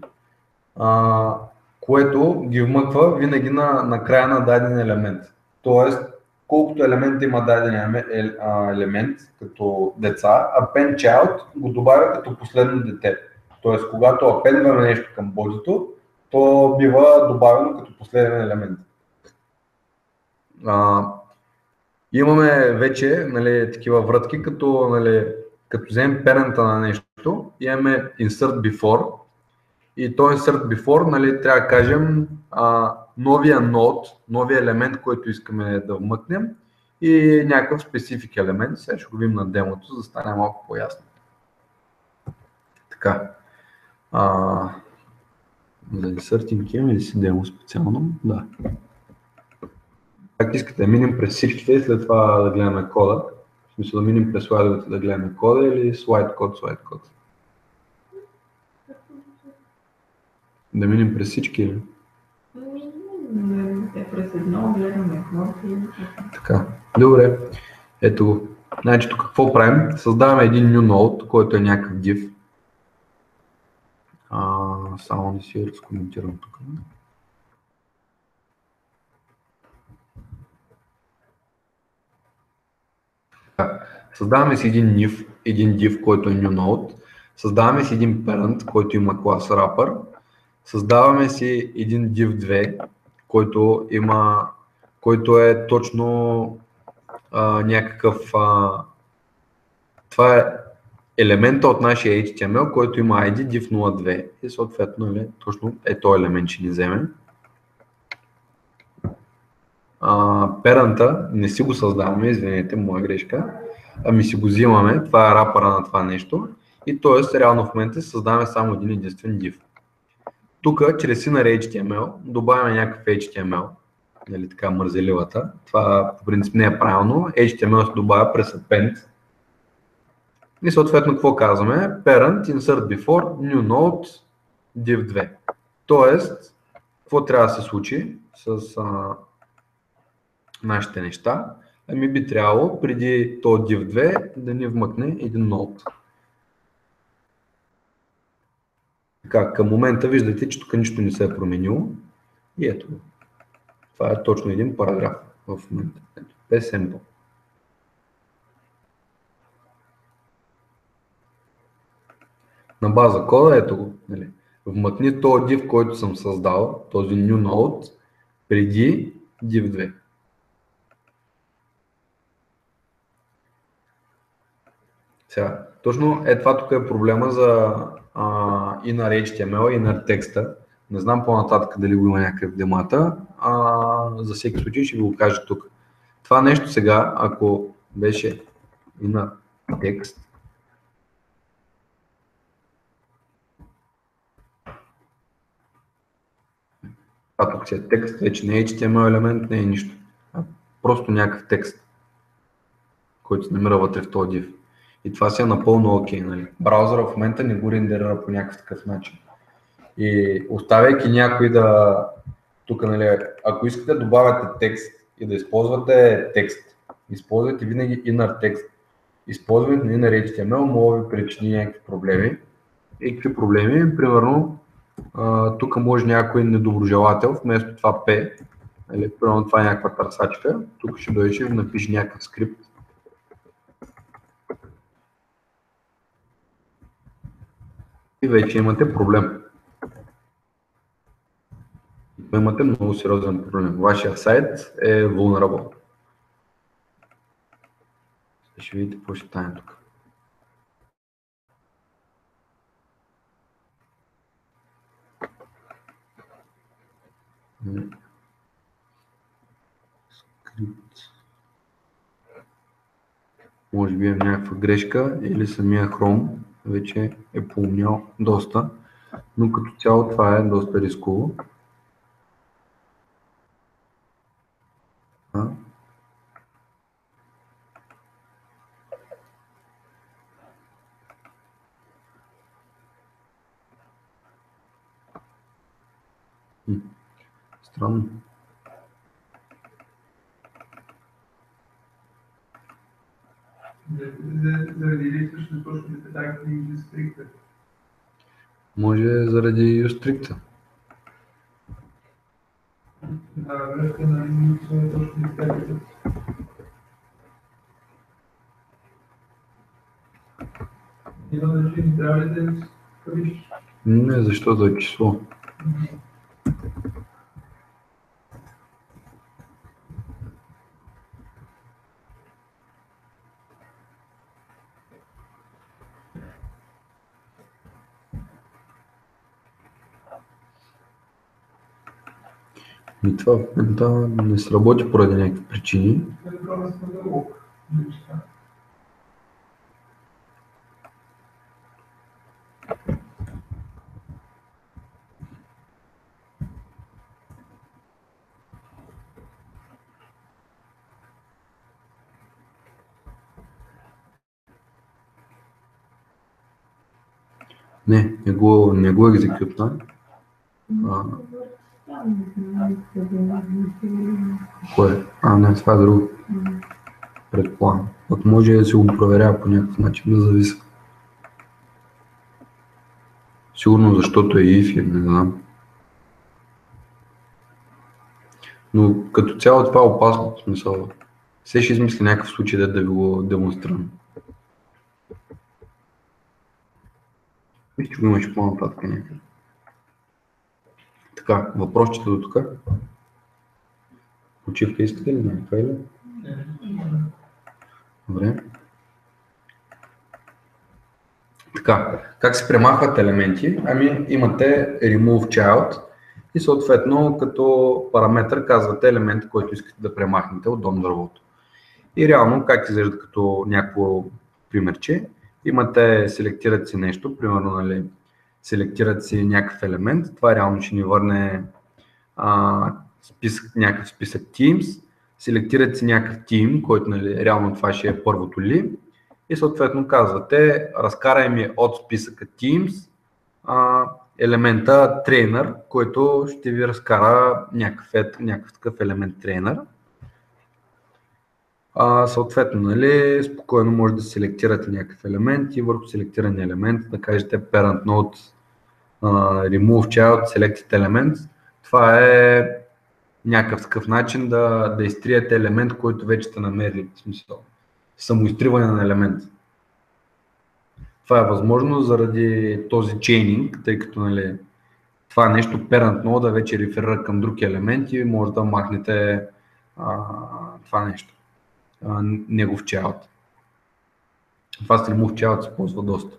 което ги вмъква винаги на края на даден елемент. Тоест, колкото елемент има даден елемент като деца, append child го добавя като последно дете. Тоест, когато апендваме нещо към бодито, то бива добавено като последен елемент. Имаме вече нали, такива вратки, като вземем парента на нещо, имаме insert before и то insert before нали, трябва да кажем новия node, новия елемент, който искаме да вмъкнем и някакъв специфик елемент. Сега ще го видим на демото, за да стане малко по-ясно. Така. За inserting имаме ли си демо специално? Да. Как искате да минем през всичките и след това да гледаме кода? В смисъл да минем през слайдовете да гледаме кода или слайд код? Да минем през всички или? През едно гледаме кода. Така, добре. Ето го. Значи тук какво правим? Създаваме един new node, който е някакъв div. Само да си разкоментирам тук. Създаваме си един div, който е new node. Създаваме си един parent, който има клас wrapper. Създаваме си един div 2, който е точно някакъв... това е елемента от нашия HTML, който има ID div02 и съответно точно е този елемент ще ни вземе. Парента не си го създаваме, извинете, моя грешка, ами си го взимаме, това е рапъра на това нещо и т.е. реално в момента създаваме само един единствен div. Тук чрез inner HTML добавяме някакъв HTML, нали така мързеливата, това по принцип не е правилно, HTML се добавя през append и съответно какво казваме? Parent insert before new node div 2. Тоест, какво трябва да се случи с нашите неща? Ами би трябвало преди то div 2 да ни вмъкне един node. Така, към момента виждате, че тук нищо не се е променило и ето го. Това е точно един параграф в момента. Ето, без sample. На база кода, ето го. Нали. Вмъкни този div, който съм създал, този new node, преди div 2. Сега, точно това тук е проблема за inner HTML и inner текста. Не знам по-нататък дали го има някакъв в демата, за всеки случай ще ви го кажа тук. Това нещо сега, ако беше inner текст, Това тук си е текст, вече не е HTML елемент, не е нищо. Просто някакъв текст, който се намира вътре в този div. И това си е напълно окей. Нали? Браузъра в момента не го рендерира по някакъв такъв начин. И оставяйки някой да... Тук, нали, ако искате да добавяте текст и да използвате текст, използвайте винаги inner текст. Използването на inner HTML може да ви причини някакви проблеми. И какви проблеми? Примерно, тук може някой недоброжелател, вместо това P, или примерно това е някаква търсачка, тук ще дойде и напише някакъв скрипт. И вече имате проблем. Имате много сериозен проблем. Вашия сайт е vulnerable. Ще видите какво ще стане тук. Скрипт. Може би е някаква грешка или самия Chrome вече е поумнял доста, но като цяло това е доста рисково. Странно. Заради липсващ на точните тагти и стрикта. Може заради стрикта. Да, връзка на липсва на точните тагти. Има начин, трябва ли да изкориш? Не, защото е число. И това в момента не сработи поради някакви причини. Не го екзекютна. Кое? Не, това е друго. Предполагам. Пък може да се го проверява по някакъв начин, да зависи. Сигурно защото е if, не знам. Но като цяло това е опасно, в смисъл. Все ще измисли някакъв случай да ви го демонстрирам. Мисля, че го имаш по-нататък някъде. Така, въпросчета до тук. Почивка искате ли? Някаква или? Добре. Така, как се премахват елементи? Имате remove child и съответно като параметър казвате елемент, който искате да премахнете от дом дървото. И реално как изглежда като някакво примерче? Селектирате си нещо, примерно, нали, селектирате си някакъв елемент, това реално ще ни върне някакъв списък Teams, селектирате си някакъв team, който, нали, реално това ще е първото ли, и съответно казвате, разкарай ми от списъка Teams елемента Trainer, който ще ви разкара някакъв такъв елемент Trainer. Съответно, нали, спокойно може да селектирате някакъв елемент и върху селектирания елемент да кажете parent node remove child selected element. Това е някакъв такъв начин да изтриете елемент, който вече сте намерили, в смисъл самоизтриване на елемент. Това е възможно заради този чейнинг, тъй като, нали, това нещо parent node вече реферира към други елементи и може да махнете това нещо. Негов child. Това с remove child се ползва доста.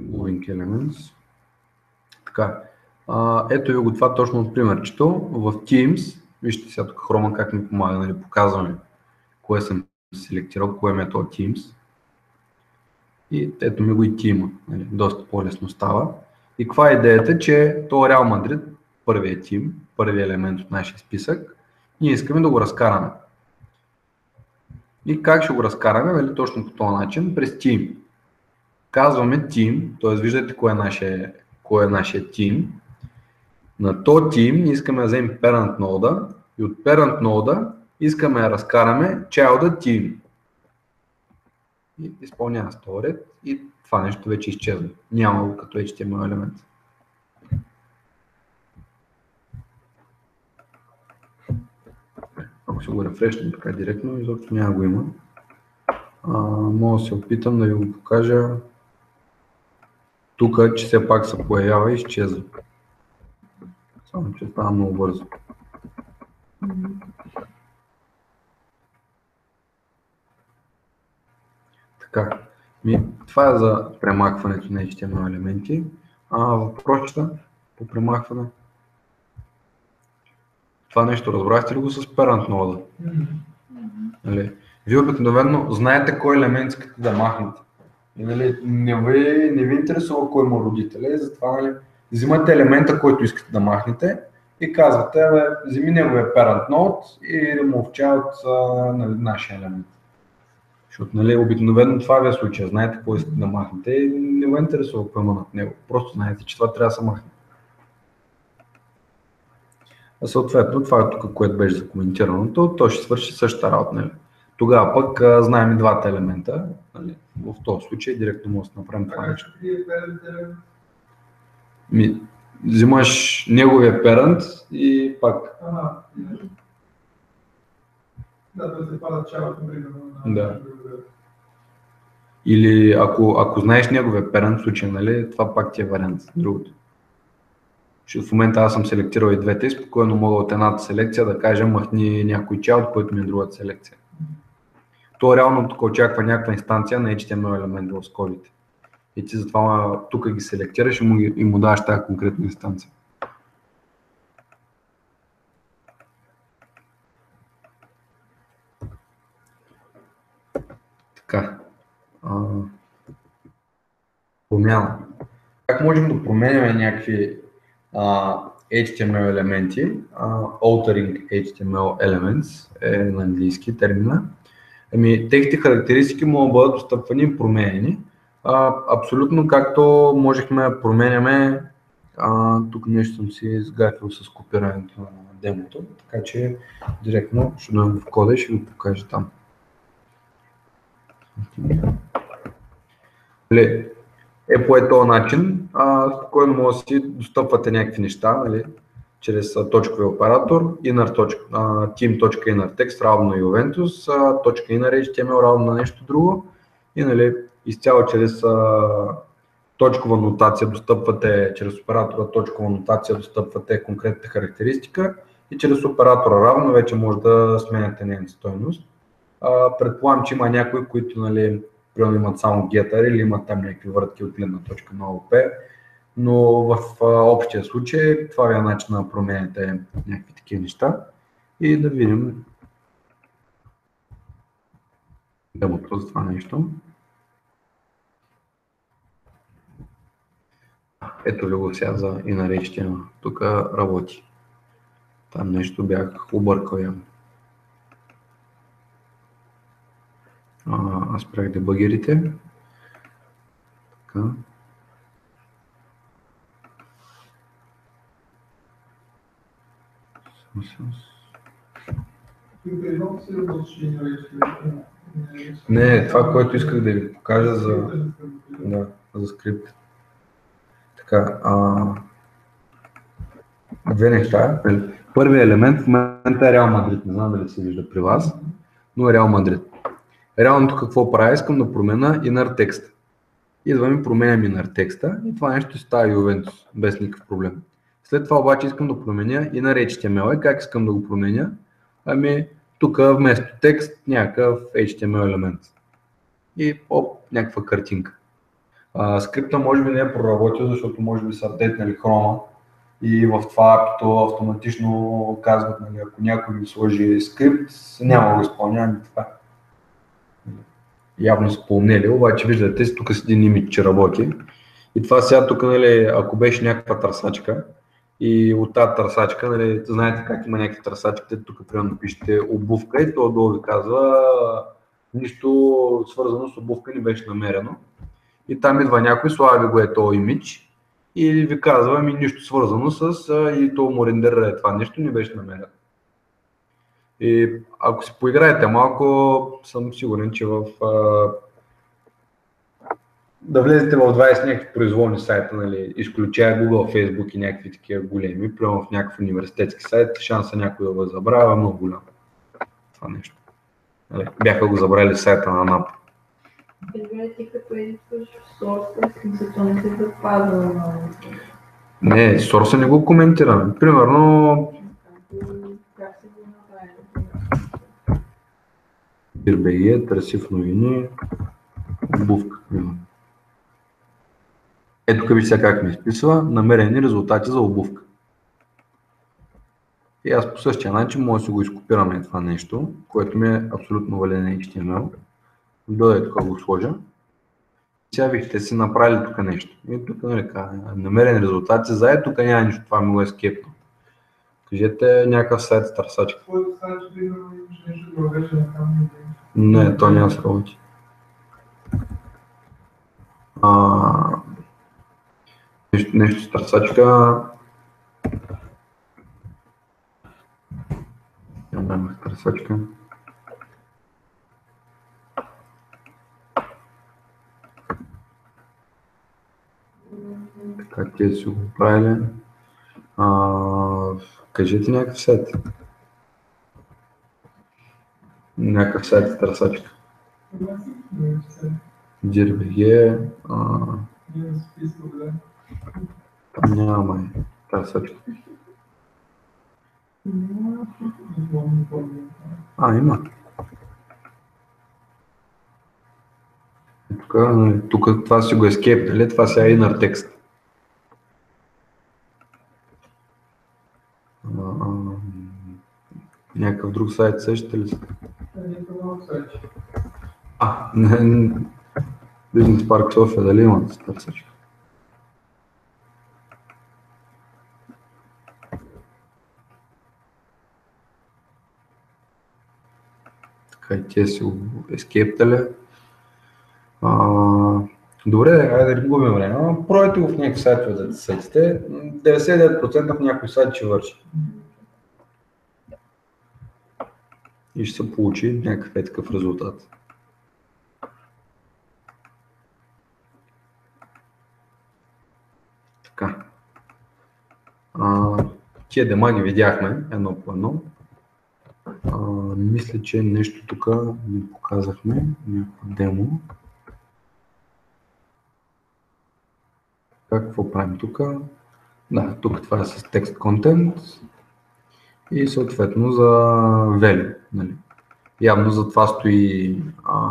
Moving Elements. Така. Ето ви го това точно от примерчето. В Teams, вижте сега тук хрома как ми помага, нали, показваме кое съм селектирал, кое ми е това Teams. И ето ми го и тима, нали, доста по-лесно става. И каква е идеята, че то Реал Мадрид, първият тим, първият елемент от нашия списък, ние искаме да го разкараме. И как ще го разкараме, нали, точно по този начин? През Team. Казваме Team, т.е. виждате кой е нашия Team. На този Team искаме да вземем Parent Node и от Parent Node искаме да разкараме Child Team. И изпълнява с този ред и това нещо вече изчезва. Няма го като HTML елемент. Ако се го рефрешнем така директно, изобщо няма го има. Мога да се опитам да ви го покажа тук, че все пак се появява и изчезва. Само че става много бързо. Така, това е за премахването на HTML елементи. Въпросите по премахване. Това нещо разбрахте ли го с Parent Node? Нали? Вие обикновено знаете кой елемент искате да махнете. И, нали, не ви интересува кой му родителя и затова, нали, взимате елемента, който искате да махнете и казвате, вземи неговия Parent Node и remove child нали, нашия елемент. Защото, нали, обикновено това ви е случая, знаете какво искате да махнете и не ви интересува какво има над него. Просто знаете, че това трябва да се махне. А съответно, това е тук, което беше закоментираното, то ще свърши същата работа. Нали. Тогава пък знаем и двата елемента. Нали. В този случай директно може да направим това нещо. Взимаш неговия parent и пак. Да, да се пада чалото, да. Или ако знаеш неговия parent в случай, нали, това пак ти е вариант. Другото. В момента аз съм селектирал и двете и спокойно мога от едната селекция да кажа махни някой child, който ми е другата селекция. То реално тук очаква някаква инстанция на HTML елемент в скобите. И ти затова тук ги селектираш и му даваш тази конкретна инстанция. Така. Промяна. Как можем да променяме някакви HTML елементи? Altering HTML elements е на английски термина. Техните характеристики могат да бъдат достъпвани и променени. Абсолютно както можехме да променяме, тук нещо съм си изгафил с копирането на демото, така че директно ще дойдем в кода и ще ви покажа там. По този начин спокойно може да си достъпвате някакви неща, нали, чрез точковия оператор, team.inner text равно на Juventus, .inner HTML равно на нещо друго и, нали, изцяло чрез точкова нотация достъпвате, чрез оператора точкова нотация достъпвате конкретната характеристика и чрез оператора равно вече може да сменяте нейната стойност. Предполагам, че има някои, които, нали, примерно имат само getter или имат там някакви вратки от гледна точка на OOP, но в общия случай това е начин да променяте някакви такива неща и да видим демото за това нещо. Ето ви го сега за inner HTML. Тук работи. Там нещо бях объркал явно. Аз правих дебъгерите. Така. Не, това, което исках да ви покажа за скрипт. Така, две неща. Първият елемент в момента е Реал Мадрид. Не знам дали се вижда при вас, но е Реал Мадрид. Реалното какво правя? Искам да променя inner text. Идвам и променям inner текста и това нещо става Juventus без никакъв проблем. След това обаче искам да променя inner HTML и как искам да го променя? Тук вместо текст някакъв HTML елемент и някаква картинка. Скрипта може би не е проработил, защото може би са апдейтнали хрома и в това апито автоматично казват, нали, ако някой ми сложи скрипт, няма да го изпълнявам това. Явно са помнели, обаче виждате, тук с един имидж, че работи. И това сега тук, нали, ако беше някаква търсачка и от тази търсачка, нали, знаете как има някакви търсачки, тук примерно пишете обувка и то долу ви казва нищо свързано с обувка не беше намерено. И там идва някой, слави го е този имидж и ви казва ми нищо свързано с и то му рендерира това нещо не беше намерено. И ако си поиграете малко, съм сигурен, че да влезете в 20 някакви произволни сайта, нали, изключая Google, Facebook и някакви такива големи, прямо в някакъв университетски сайт, шанса някой да го забравя е много голям. Това нещо. Нали, бяха го забрали в сайта на НАП. Ти като едитваш сорса, смисъл, не се запазва. Не, сорса не го коментираме. Примерно Как се го направи? BG, търси в новини, обувка. Ето тук вижте как ми изписва намерени резултати за обувка. И аз по същия начин може да си го изкопираме това нещо, което ми е абсолютно валиден HTML. Дойде тук го сложа. Сега вижте си направили тук нещо. И тук намерени резултати за тук няма нищо, това ми го е скепно. Кажете някакъв сайт с търсачка. Твоето сайт ще имаш нещо да вече на там. Не, то няма да сработи. Нещо с търсачка. Нямаме търсачка. Как те си го правили? Кажете някакъв сайт. Някакъв сайт с търсачка. DRBG. Там няма търсачка. Има. Тук това си го escape, нали? Това си е inner text. Някакъв друг сайт сещате ли се? Бизнес парк София, дали имат търсачка? Така и те си го escape-тали. Добре, айде да губим време. Пробайте го в някакви сайтове да се сетите. 99% в някой сайт ще върши. И ще се получи някакъв такъв резултат. Така. Тия дема ги видяхме едно по едно. Мисля, че нещо тук ни показахме, някакво демо. Какво правим тук? Да, тук това е с текст контент и съответно за value. Нали. Явно за това стои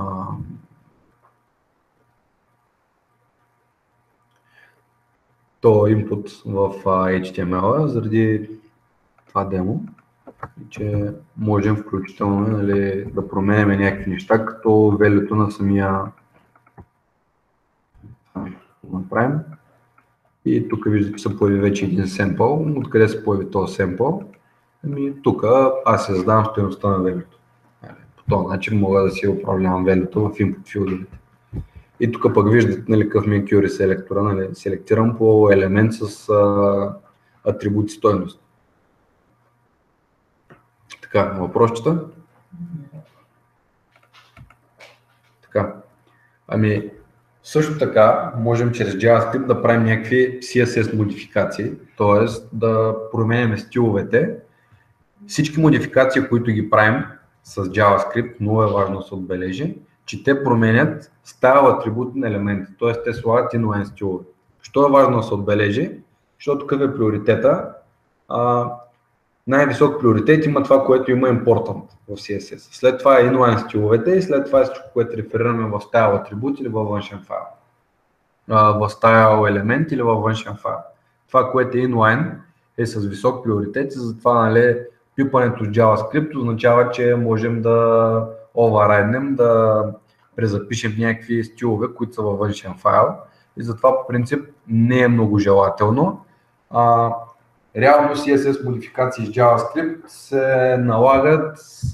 то input в HTML заради това демо, че можем включително, нали, да променяме някакви неща, като value-то на самия направим. И тук виждате, че се появи вече един семпъл. Откъде се появи този семпъл? Тук аз се задавам стойността на value-то. По този начин мога да си управлявам value-то в input филдовете. И тук пък виждате, нали, какъв ми е query селектора. Нали, селектирам по елемент с атрибут стойност. Така, въпросчета? Така. Също така можем чрез JavaScript да правим някакви CSS модификации, т.е. да променяме стиловете. Всички модификации, които ги правим с JavaScript, много е важно да се отбележи, че те променят стайл атрибут на елементи, т.е. те слагат inline стилове. Що е важно да се отбележи? Защото какъв е приоритета? Най-висок приоритет има това, което има important в CSS. След това е inline стиловете и след това е всичко, което реферираме в стайл атрибут или във външен файл. в стайл елемент или във външен файл. Това, което е inline, е с висок приоритет и затова, нали, пипането с JavaScript означава, че можем да override, да презапишем някакви стилове, които са във външен файл и затова по принцип не е много желателно. Реално CSS модификации с JavaScript се налагат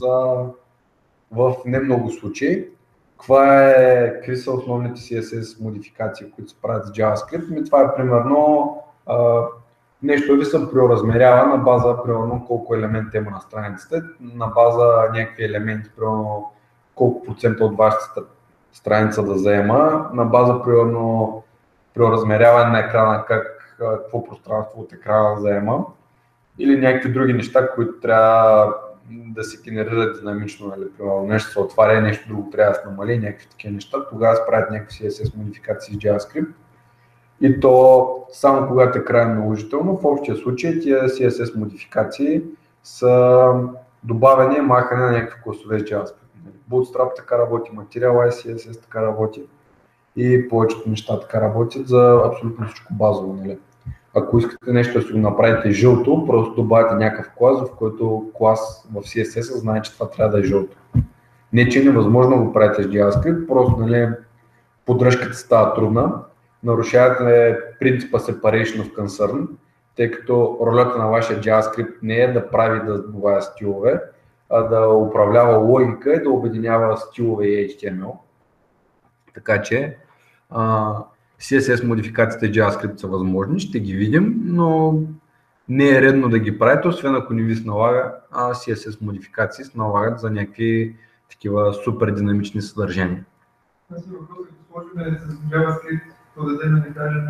в не много случаи. Какви са основните CSS модификации, които се правят с JavaScript? Това е примерно нещо ви се преоразмерява на база примерно колко елемента има на страницата, на база някакви елементи, примерно колко процента от вашата страница да заема, на база примерно преоразмеряване на екрана, какво пространство от екрана заема или някакви други неща, които трябва да се генерират динамично, нали, примерно нещо се отваря, нещо друго трябва да се намали, някакви такива неща, тогава се правят някакви CSS модификации с JavaScript. И то само когато е крайно наложително, в общия случай тия CSS модификации са добавяне и махане на някакви класове с JavaScript. Bootstrap така работи, Material CSS така работи и повечето неща така работят за абсолютно всичко базово. Нали. Ако искате нещо да си го направите жълто, просто добавяте някакъв клас, в който клас в CSS знае, че това трябва да е жълто. Не, че е невъзможно да го правите с JavaScript, просто, нали, поддръжката става трудна. Нарушавате принципа Separation of Concern, тъй като ролята на вашия JavaScript не е да прави да добавя стилове, а да управлява логика и да обединява стилове и HTML. Така че CSS модификациите JavaScript са възможни, ще ги видим, но не е редно да ги правите, освен ако не ви се налага, CSS модификации се налагат за някакви такива супер динамични съдържания. Аз си въпрос, ако сложим с JavaScript, дадем да кажем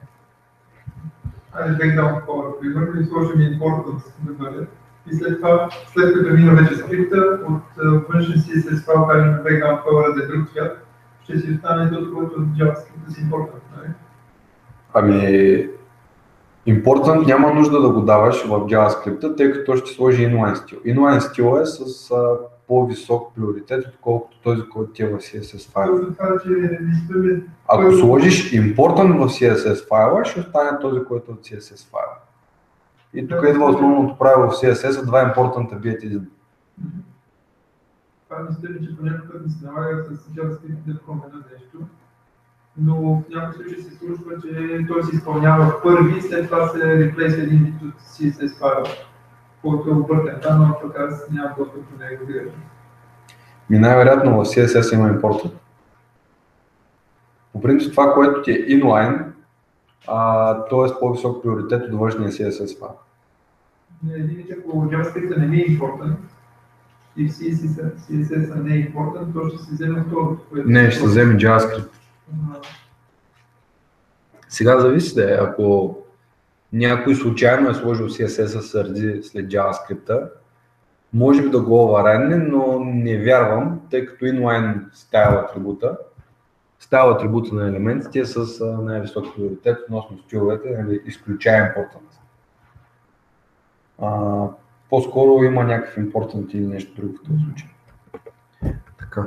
background color, примерно, и сложим important да бъде. И след това, след като мина вече скрипта, от външен CSS файл кажем background color да е друг цвят, ще си остане този, който от JavaScript да си important, нали? Important няма нужда да го даваш в JavaScript, тъй като ще сложи inline стил. Inline стил е с по-висок приоритет, отколкото този, който ти е в CSS файла. Ако сложиш important в CSS файла, ще остане този, който е от CSS файла. И тук идва основното правило в CSS, два important бият един. Това мисля, че понякога ми се налага с JavaScript да променя нещо, но в някакъв случай се случва, че той се изпълнява първи и след това се реплейс един от CSS файла, който е объртен, но пък аз нямам достъп до него директно. Най-вероятно в CSS има important. По принцип това, което ти е inline, то е с по-висок приоритет от външния CSS файл. Един, че ако JavaScript не е important и CSS не е important, то ще се вземе второто. Не, ще се вземе JavaScript. Сега зависи да е, ако някой случайно е сложил CSS сърди след JavaScript, може би да го override, но не вярвам, тъй като inline стайл атрибута на елементите е с най-висок приоритет относно стиловете, изключая important. По-скоро има някакъв important или нещо друго в този случай. Така.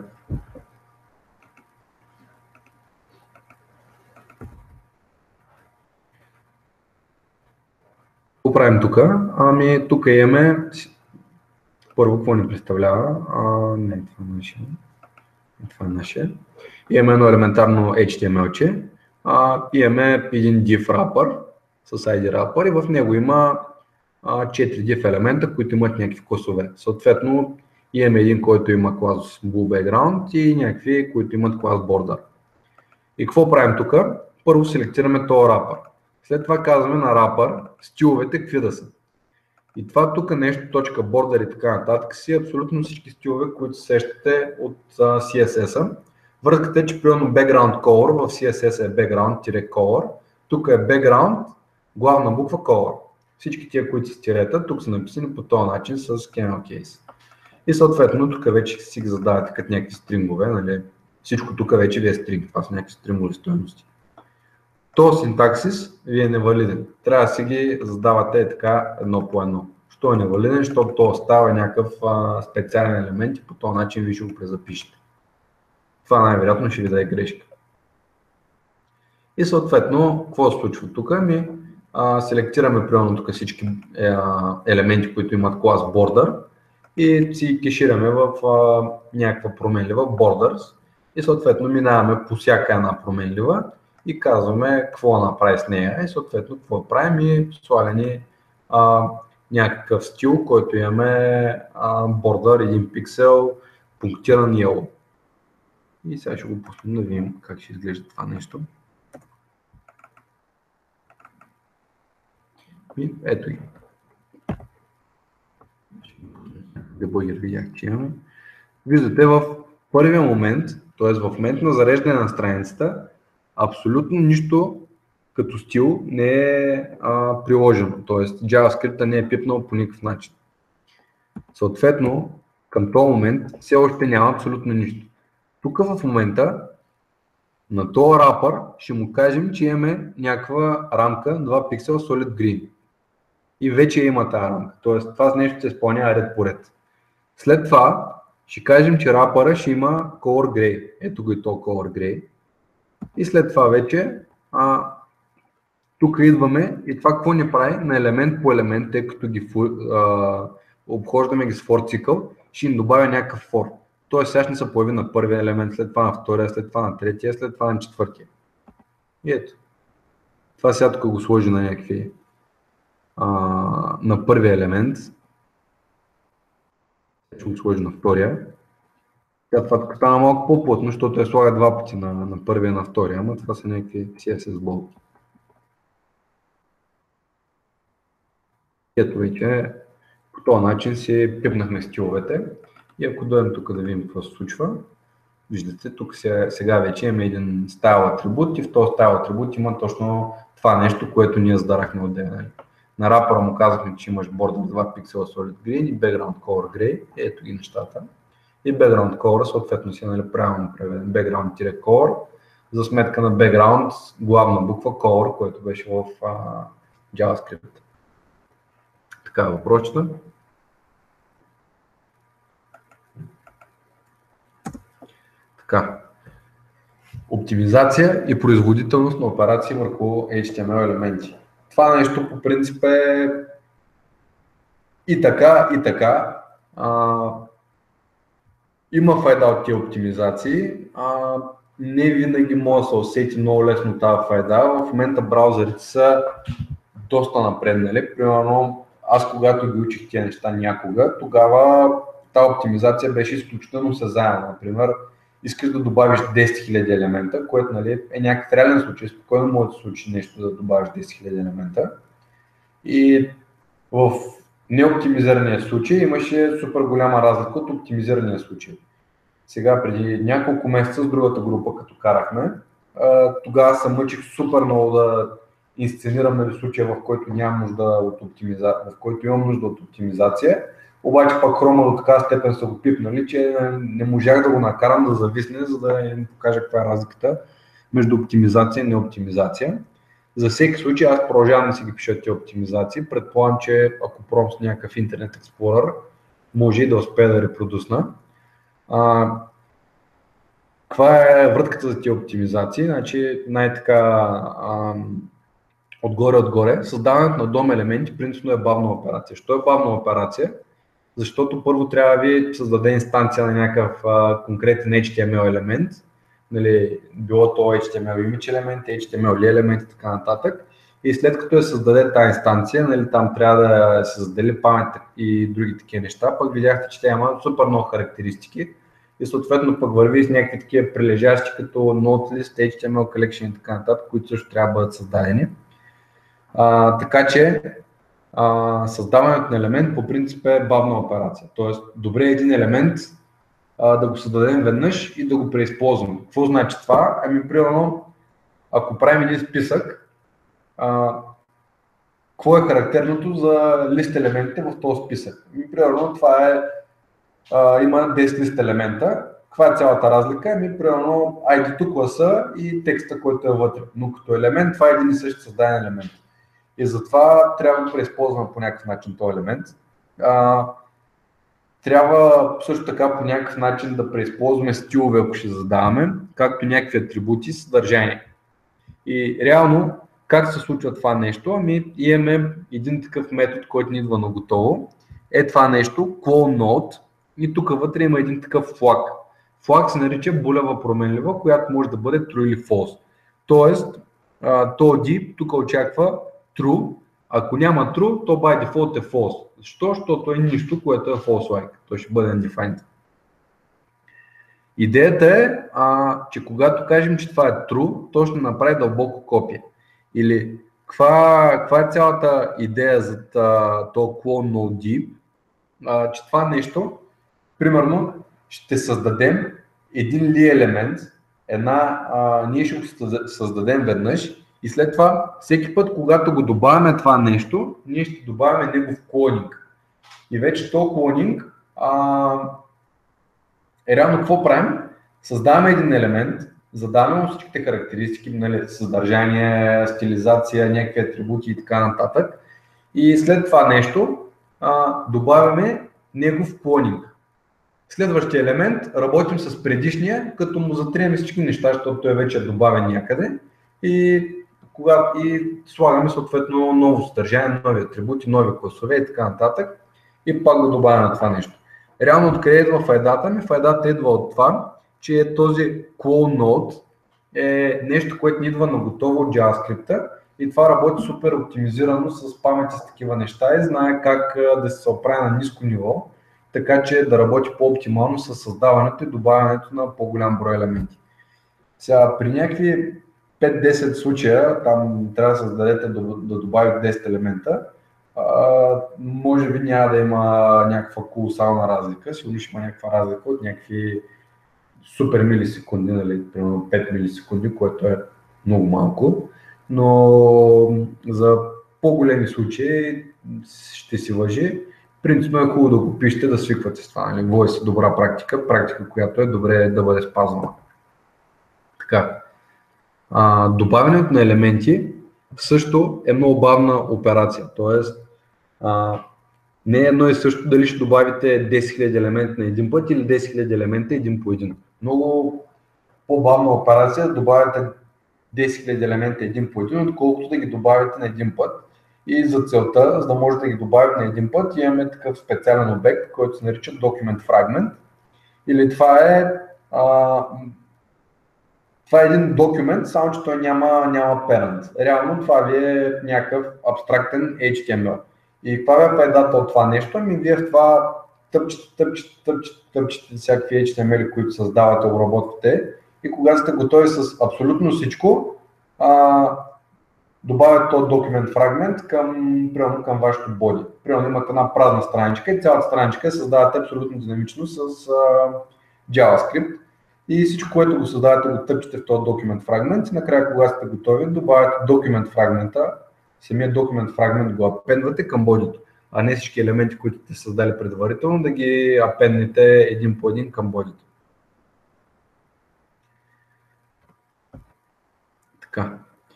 Какво правим тук? Тук имаме първо какво ни представлява. Не, това е наше. Имаме едно елементарно HTML-че. Имаме един div wrapper с ID wrapper и в него има 4 div елемента, които имат някакви класове. Съответно имаме един, който има клас blue background и някакви, които имат клас border. И какво правим тук? Първо селектираме този wrapper. След това казваме на wrapper стиловете какви да са. И това тук нещо, .border и така нататък си абсолютно всички стилове, които сещате от CSS-а. Връзката е, че примерно background color в CSS е background-color, тук е background, главна буква color. Всички тия, които са тирета, тук са написани по този начин с camel case. И съответно тук вече си ги задавате като някакви стрингове, нали? Всичко тук вече ви е стринг, това са някакви стрингови стойности. Този синтаксис ви е невалиден. Трябва да си ги задавате така едно по едно. Що е невалиден? Защото то става някакъв специален елемент и по този начин ви ще го презапишете. Това най-вероятно ще ви даде грешка. И съответно, какво се случва тук? Селектираме примерно тук всички елементи, които имат клас border и си кешираме в някаква променлива borders и съответно минаваме по всяка една променлива и казваме какво направи с нея и съответно какво правим и слагаме някакъв стил, който имаме border 1 пиксел, пунктиран yellow. И сега ще го пуснем да видим как ще изглежда това нещо. И ето ги. Debugger видях, че имаме. Виждате в първия момент, т.е. в момент на зареждане на страницата, абсолютно нищо като стил не е приложено, т.е. JavaScript не е пипнал по никакъв начин. Съответно, към този момент все още няма абсолютно нищо. Тук в момента на този рапър ще му кажем, че имаме някаква рамка 2 пиксела Solid Green. И вече има тази рамка, т.е. това нещо се изпълнява ред по ред. След това ще кажем, че рапъра ще има Color Gray. Ето го и то Color Gray. И след това вече тук идваме и това какво ни прави на елемент по елемент, тъй като ги обхождаме ги с for цикъл, ще им добавя някакъв for. Тоест сега ще ни се появи на първия елемент, след това на втория, след това на третия, след това на четвъртия. И ето. Това сега тук го сложи на някакви на първия елемент. Ще го сложи на втория. Това тук стана малко по-плътно, защото я слага два пъти на първия и на втория, ама това са някакви CSS болки. Ето вече по този начин си пипнахме стиловете и ако дойдем тук да видим какво се случва, виждате тук сега вече имаме един стайл атрибут и в този стайл атрибут има точно това нещо, което ние задарахме отделно. На рапъра му казахме, че имаш border 2 пиксела Solid Green и background color gray, ето ги нещата. И background color съответно си правилно преведен background-color за сметка на background главна буква color, което беше в JavaScript. Така въпросчета. Така. Оптимизация и производителност на операции върху HTML елементи. Това нещо по принцип е и така, и така. Има файда от тия оптимизации. Не винаги може да се усети много лесно тази файда. В момента браузърите са доста напреднали. Примерно, аз когато ги учих тия неща някога, тогава тази оптимизация беше изключително осезаема. Например, искаш да добавиш 10 000 елемента, което нали, е някакъв реален случай. Спокойно може да се случи нещо да добавиш 10 000 елемента. И в неоптимизирания случай имаше супер голяма разлика от оптимизирания случай. Сега преди няколко месеца с другата група, като карахме, тогава се мъчих супер много да инсценираме случая, в който нямам нужда от оптимизация, в който имам нужда от оптимизация. Обаче пък Chrome до такава степен са го пипнали, че не можах да го накарам да зависне, за да им покажа каква е разликата между оптимизация и неоптимизация. За всеки случай аз продължавам да си ги пиша тези оптимизации. Предполагам, че ако пробвам с някакъв Internet Explorer, може и да успея да репродусна. Каква е вратката за тези оптимизации? Значи най-така отгоре, създаването на DOM елементи принципно е бавна операция. Що е бавна операция? Защото първо трябва да ви създаде инстанция на някакъв конкретен HTML елемент, нали, било то HTML image елемент, HTML елемент и така нататък. И след като създаде тази инстанция, нали, там трябва да се задели памет и други такива неща, пък видяхте, че тя има супер много характеристики и съответно пък върви с някакви такива прилежащи като Nodelist, HTML collection и така нататък, които също трябва да бъдат създадени. Така че създаването на елемент по принцип е бавна операция. Тоест, добре е един елемент да го създадем веднъж и да го преизползваме. Какво значи това? Примерно, ако правим един списък, какво е характерното за лист елементите в този списък? Примерно, това е, има 10 лист елемента. Каква е цялата разлика? Примерно, ID-то класа и текста, който е вътре. Но като елемент, това е един и същи създаден елемент. И затова трябва да преизползваме по някакъв начин този елемент. Трябва също така по някакъв начин да преизползваме стилове, ако ще задаваме, както някакви атрибути, съдържание. И реално, как се случва това нещо? Ами имаме един такъв метод, който ни идва на готово. Е това нещо, clone node, и тук вътре има един такъв флаг. Флаг се нарича булева променлива, която може да бъде true или false. Тоест, този div тук очаква true. Ако няма true, то by default е false. Защо? Защото е нищо, което е false-like. То ще бъде undefined. Идеята е, че когато кажем, че това е true, то ще направи дълбоко копие. Или каква е цялата идея за този clone node div? Че това нещо, примерно, ще създадем един ли елемент, ние ще го създадем веднъж и след това, всеки път, когато го добавяме това нещо, ние ще добавяме негов клонинг. И вече този клонинг реално какво правим? Създаваме един елемент, задаваме му всичките характеристики, нали, съдържание, стилизация, някакви атрибути и така нататък. И след това нещо добавяме негов клонинг. Следващия елемент работим с предишния, като му затрием всички неща, защото той вече е добавен някъде. И слагаме съответно ново съдържание, нови атрибути, нови класове и така нататък. И пак го добавяме това нещо. Реално откъде идва файдата ми? Файдата идва от това, че този clone node е нещо, което ни идва на готово от JavaScript и това работи супер оптимизирано с памет и с такива неща и знае как да се оправи на ниско ниво, така че да работи по-оптимално с създаването и добавянето на по-голям брой елементи. Сега при някакви 5-10 случая, там трябва да създадете да добавите 10 елемента, може би няма да има някаква колосална разлика, сигурно ще има някаква разлика от някакви супер милисекунди, нали, примерно 5 милисекунди, което е много малко, но за по-големи случаи ще си важи. Принципно е хубаво да го пишете, да свиквате с това. Нали? Voice е добра практика, която е добре да бъде спазвана. Така. Добавянето на елементи също е много бавна операция, т.е. не е едно и също дали ще добавите 10 000 елемента на един път или 10 000 елемента един по един. Много по-бавна операция да добавяте 10 000 елемента един по един, отколкото да ги добавите на един път. И за целта, за да може да ги добавите на един път, имаме такъв специален обект, който се нарича Document Fragment. Или това е един документ, само че той няма parent. Реално това ви е някакъв абстрактен HTML. И каква е файдата от това нещо? Ами вие в това тъпчете всякакви HTML, които създавате, обработвате и когато сте готови с абсолютно всичко, добавят този документ фрагмент към вашето body. Примерно имате една празна страничка и цялата страничка създавате абсолютно динамично с JavaScript. И всичко, което го създавате, го тъпчете в този документ фрагмент и накрая, когато сте готови, добавяте документ фрагмента, самия документ фрагмент го апендвате към бодито, а не всички елементи, които сте създали предварително, да ги апенднете един по един към бодито. Така.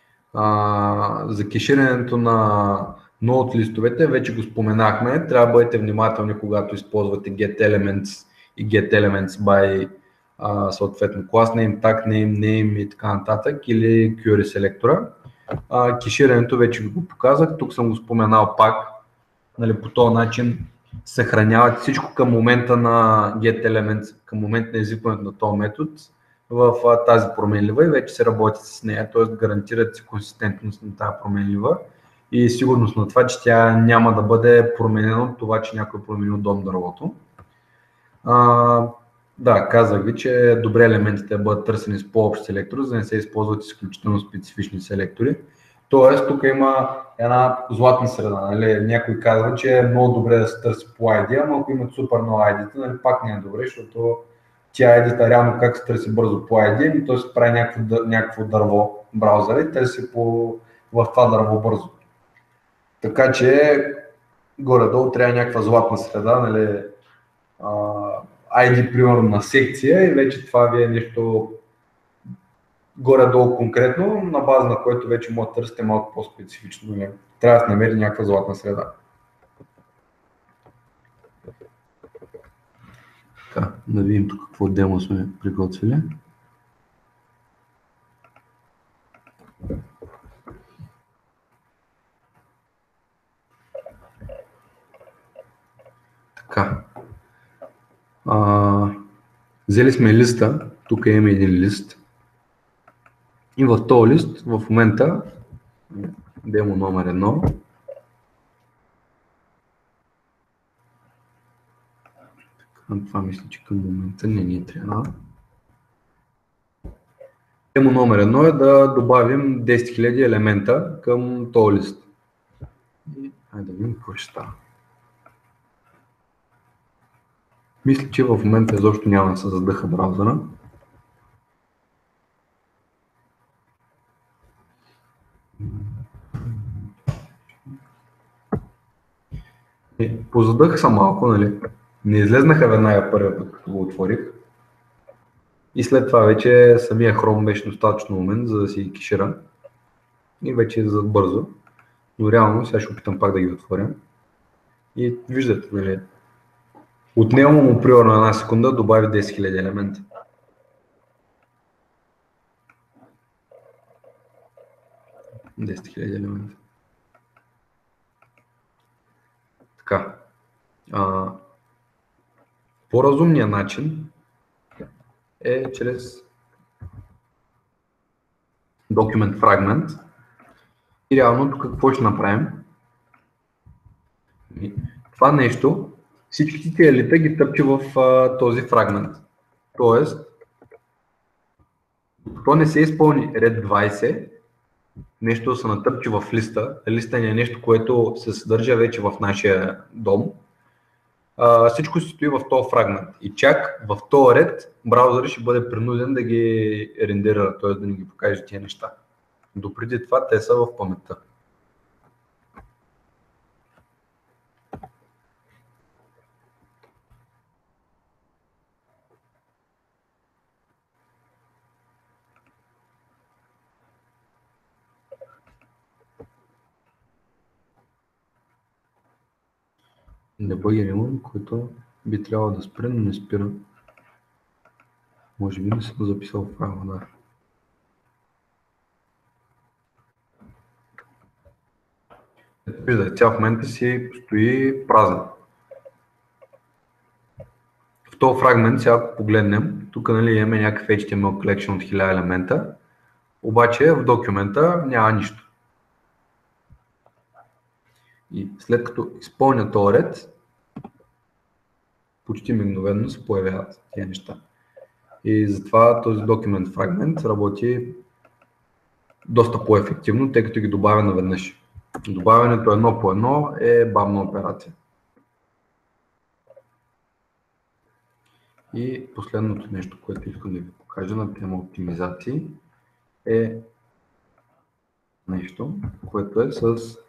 За кеширането на node листовете вече го споменахме. Трябва да бъдете внимателни, когато използвате getElements и getElements by съответно class name, tag name и така нататък или query селектора. Кеширането вече ви го показах, тук съм го споменал пак. Нали, по този начин съхранявате всичко към момента на getElements, към момента на изискването на този метод в тази променлива и вече се работи с нея, т.е. гарантирате си консистентност на тази променлива и сигурност на това, че тя няма да бъде променена от това, че някой е променил дом дървото. Да, казах ви, че е добре елементите да бъдат търсени с по-общ селектор, за да не се използват изключително специфични селектори. Тоест, тук има една златна среда. Нали? Някой казва, че е много добре да се търси по ID, ама ако имат супер много ID, нали, пак не е добре, защото тя ID-та реално как се търси бързо по ID, той се прави някакво дърво браузъра и търси в това дърво бързо. Така че горе-долу трябва някаква златна среда, нали, ID примерно на секция и вече това ви е нещо горе-долу конкретно, на база на което вече може да търсите малко по-специфично. Трябва да се намери някаква златна среда. Така, да видим тук какво демо сме приготвили. Така. Взели сме листа, тук имаме един лист. И в този лист в момента демо номер 1. Това мисля, че към момента не ни трябва. Демо номер 1 е да добавим 10 000 елемента към този лист. И хайде да видим какво ще става. Мисля, че в момента изобщо няма да се задъха браузъра. Позадъх съм малко, нали? Не излезнаха веднага първия път, като го отворих. И след това вече самия Chrome беше достатъчно умен, за да си кешира. И вече излизат бързо. Но реално сега ще опитам пак да ги отворя. И виждате, нали? Отнема му примерно една секунда, добави 10 000 елемента. елемента. Така. По-разумният начин е чрез Document Fragment. И реално тук какво ще направим? Това нещо, всички тия елита ги тъпче в този фрагмент. Тоест, то не се изпълни ред 20, нещо се натъпче в листа. Листа не е нещо, което се съдържа вече в нашия дом. Всичко се стои в този фрагмент. И чак в този ред браузърът ще бъде принуден да ги рендерира, т.е. да ни ги покаже тия неща. Допреди това те са в паметта. Debugger имам, който би трябвало да спре, но не спира. Може би не съм записал вправо, да. Виждате, тя в момента си стои празна. В този фрагмент, сега ако погледнем, тук нали, имаме някакъв HTML collection от 1000 елемента, обаче в документа няма нищо. И след като изпълня този ред, почти мигновено се появяват тези неща. И затова този Document Fragment работи доста по-ефективно, тъй като ги добавя наведнъж. Добавянето едно по едно е бавна операция. И последното нещо, което искам да ви покажа на тема оптимизации е нещо, което е с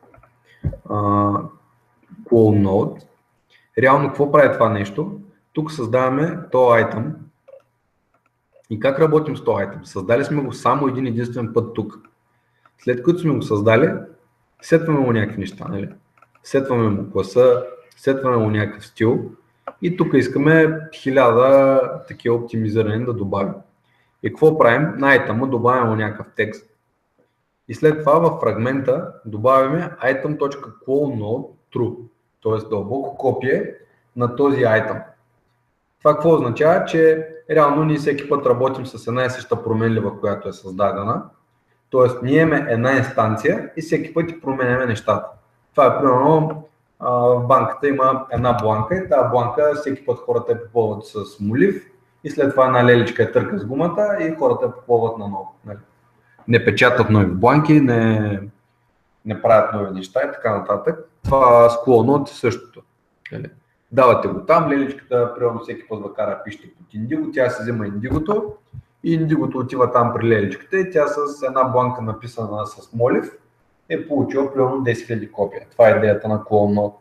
Clone Node. Реално какво прави това нещо? Тук създаваме този item. И как работим с този item? Създали сме го само един единствен път тук. След като сме го създали, сетваме му някакви неща. Нали? Сетваме му класа, сетваме му някакъв стил и тук искаме 1000 такива оптимизирани да добавим. И какво правим? На item добавяме му някакъв текст. И след това в фрагмента добавяме item.cloneNode true, т.е. дълбоко копие на този item. Това какво означава? Че реално ние всеки път работим с една и съща променлива, която е създадена. Тоест ние имаме една инстанция и всеки път променяме нещата. Това е примерно в банката има една бланка и тази бланка всеки път хората я попълват с молив и след това една леличка я търка с гумата и хората я попълват наново. Не печатат нови бланки, не правят нови неща и така нататък. Това с Clone Node е същото. Давате го там, леличката примерно всеки път да кара пишете под Indigo, тя се взема Indigo-то и Indigo-то отива там при леличката и тя с една бланка написана с молив е получила примерно 10 000 копия. Това е идеята на Clone Node.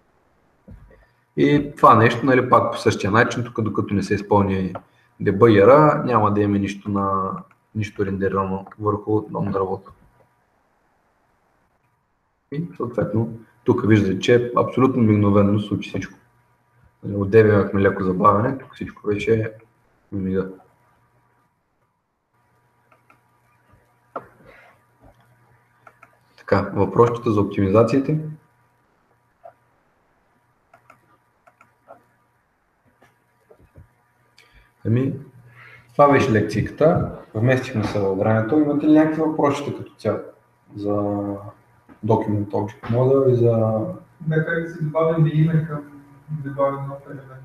И това нещо, нали, пак по същия начин, тук докато не се изпълни дебъгера, няма да имаме нищо рендерирано върху дом дървото. И съответно, тук виждате, че абсолютно мигновено случи всичко. Отдеве имахме леко забавяне, тук всичко вече мига. Така, въпросите за оптимизациите. Това беше лекцията. Вместихме се във времето. Имате ли някакви въпроси като цяло за Document Object Model и за... Да, как да си добавим име към добавен нов елемент?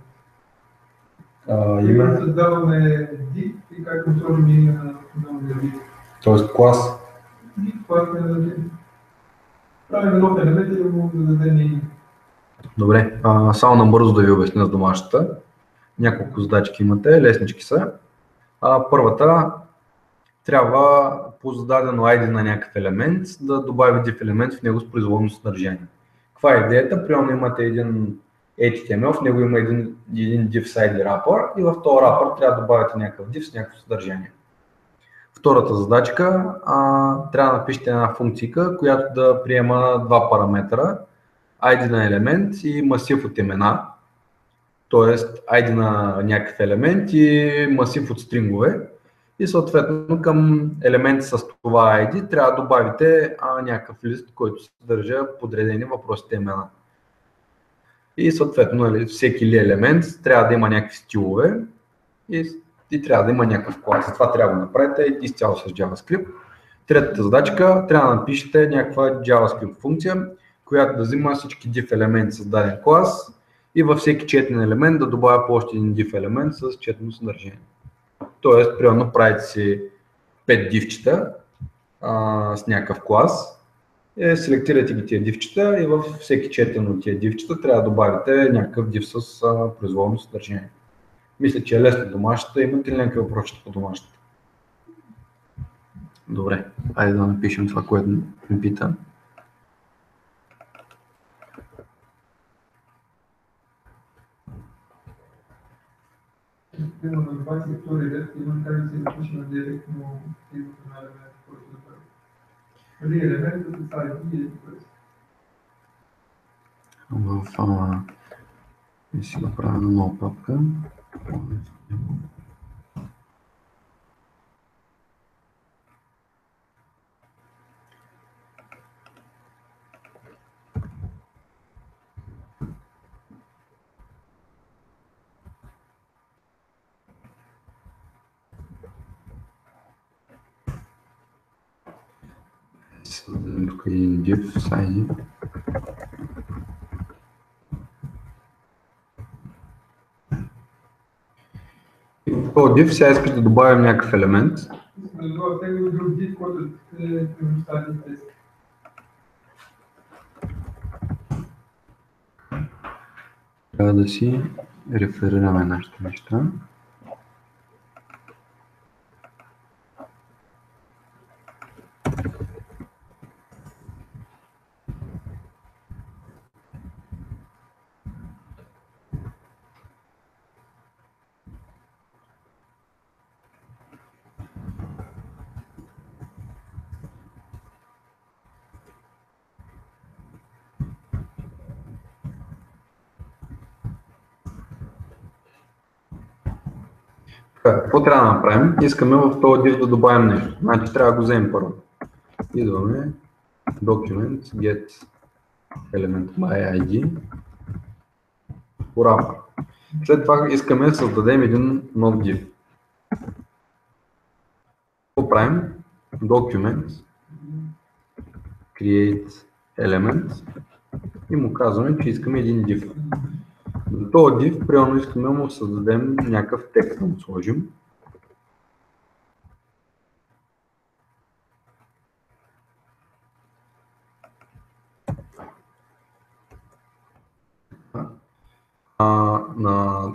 Име? Създаваме div и как да сложим име на новия div. Тоест клас. Клас не дадем. Правим нов елемент и да му дадем име. Добре, само набързо да ви обясня с домашната. Няколко задачки имате, леснички са. Първата, трябва по зададено ID на някакъв елемент да добави div елемент в него с произволно съдържание. Каква е идеята? Примерно имате един HTML, в него има един div с ID wrapper и в този wrapper трябва да добавите някакъв div с някакво съдържание. Втората задачка, трябва да напишете една функция, която да приема два параметра, ID на елемент и масив от имена. Тоест ID на някакъв елемент и масив от стрингове. И съответно към елемент с това ID трябва да добавите някакъв лист, който съдържа подредени въпросите имена. И съответно всеки елемент трябва да има някакви стилове и трябва да има някакъв клас. Това трябва да направите изцяло с JavaScript. Третата задачка, трябва да напишете някаква JavaScript функция, която да взима всички div елементи с даден клас и във всеки четен елемент да добавя по още един div елемент с четно съдържание. Тоест, примерно правите си 5 дивчета с някакъв клас, селектирате ги тия дивчета и във всеки четен от тия дивчета трябва да добавите някакъв див с произволно съдържание. Мисля, че е лесно домашната. Имате ли някакви въпроси по домашната? Добре, айде да напишем това, което ми пита. Примерно на 22 ред имам как да си напишем директно името на елемента, който да бъде. Или елемента с ID или И си го правя на нова папка. Създадем тук един div с ID. В този div сега искаш да добавим някакъв елемент. Да добавя тегло друг div, който е предоставен тест. Трябва да си реферираме нашите неща. Какво трябва да направим? Искаме в този div да добавим нещо. Значи трябва да го вземем първо. Идваме Document, Get Element by ID, wrapper. След това искаме да създадем един нов div. Какво правим? Document, Create Element и му казваме, че искаме един div. За този div, примерно искаме да му създадем някакъв текст да му сложим. На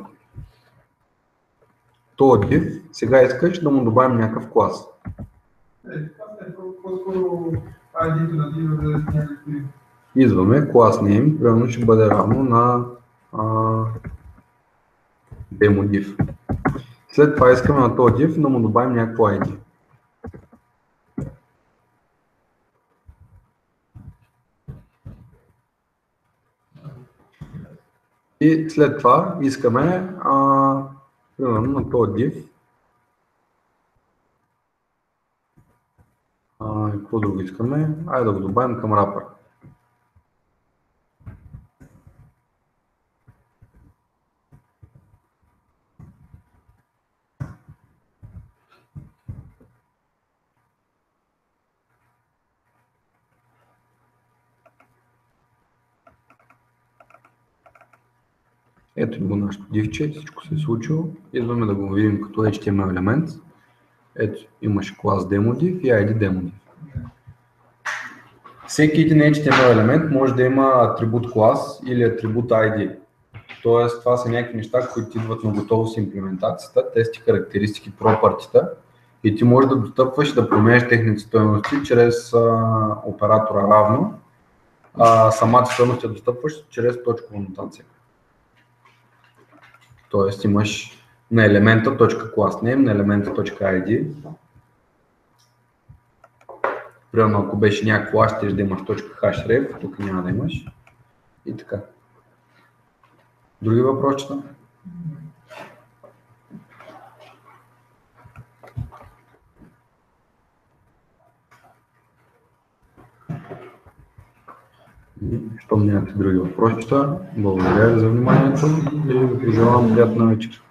този div сега искаш да му добавим някакъв клас. По-скоро ID-то на div да е някакво име. Идваме, class name, примерно ще бъде равно на demo div. След това искаме на този div да му добавим някакво ID. И след това искаме примерно на този div Какво друго искаме? Айде да го добавим към рапър. Ето го нашето дивче, всичко се е случило. Идваме да го видим като HTML елемент. Ето, имаше клас DemoDiv и ID DemoDiv. Всеки един HTML елемент може да има атрибут клас или атрибут ID. Тоест, това са някакви неща, които идват на готово с имплементацията, тези характеристики, пропъртита, и ти можеш да достъпваш и да променяш техните стойности чрез оператора равно. Самата стойност я достъпваш чрез точкова нотация. Тоест имаш на елемента .className, на елемента .id. Примерно ако беше някакво аз, ще да имаш .hashref, тук няма да имаш. И така. Други въпросчета? Щом нямате други въпросчета, благодаря ви за вниманието и ви пожелавам приятна вечер.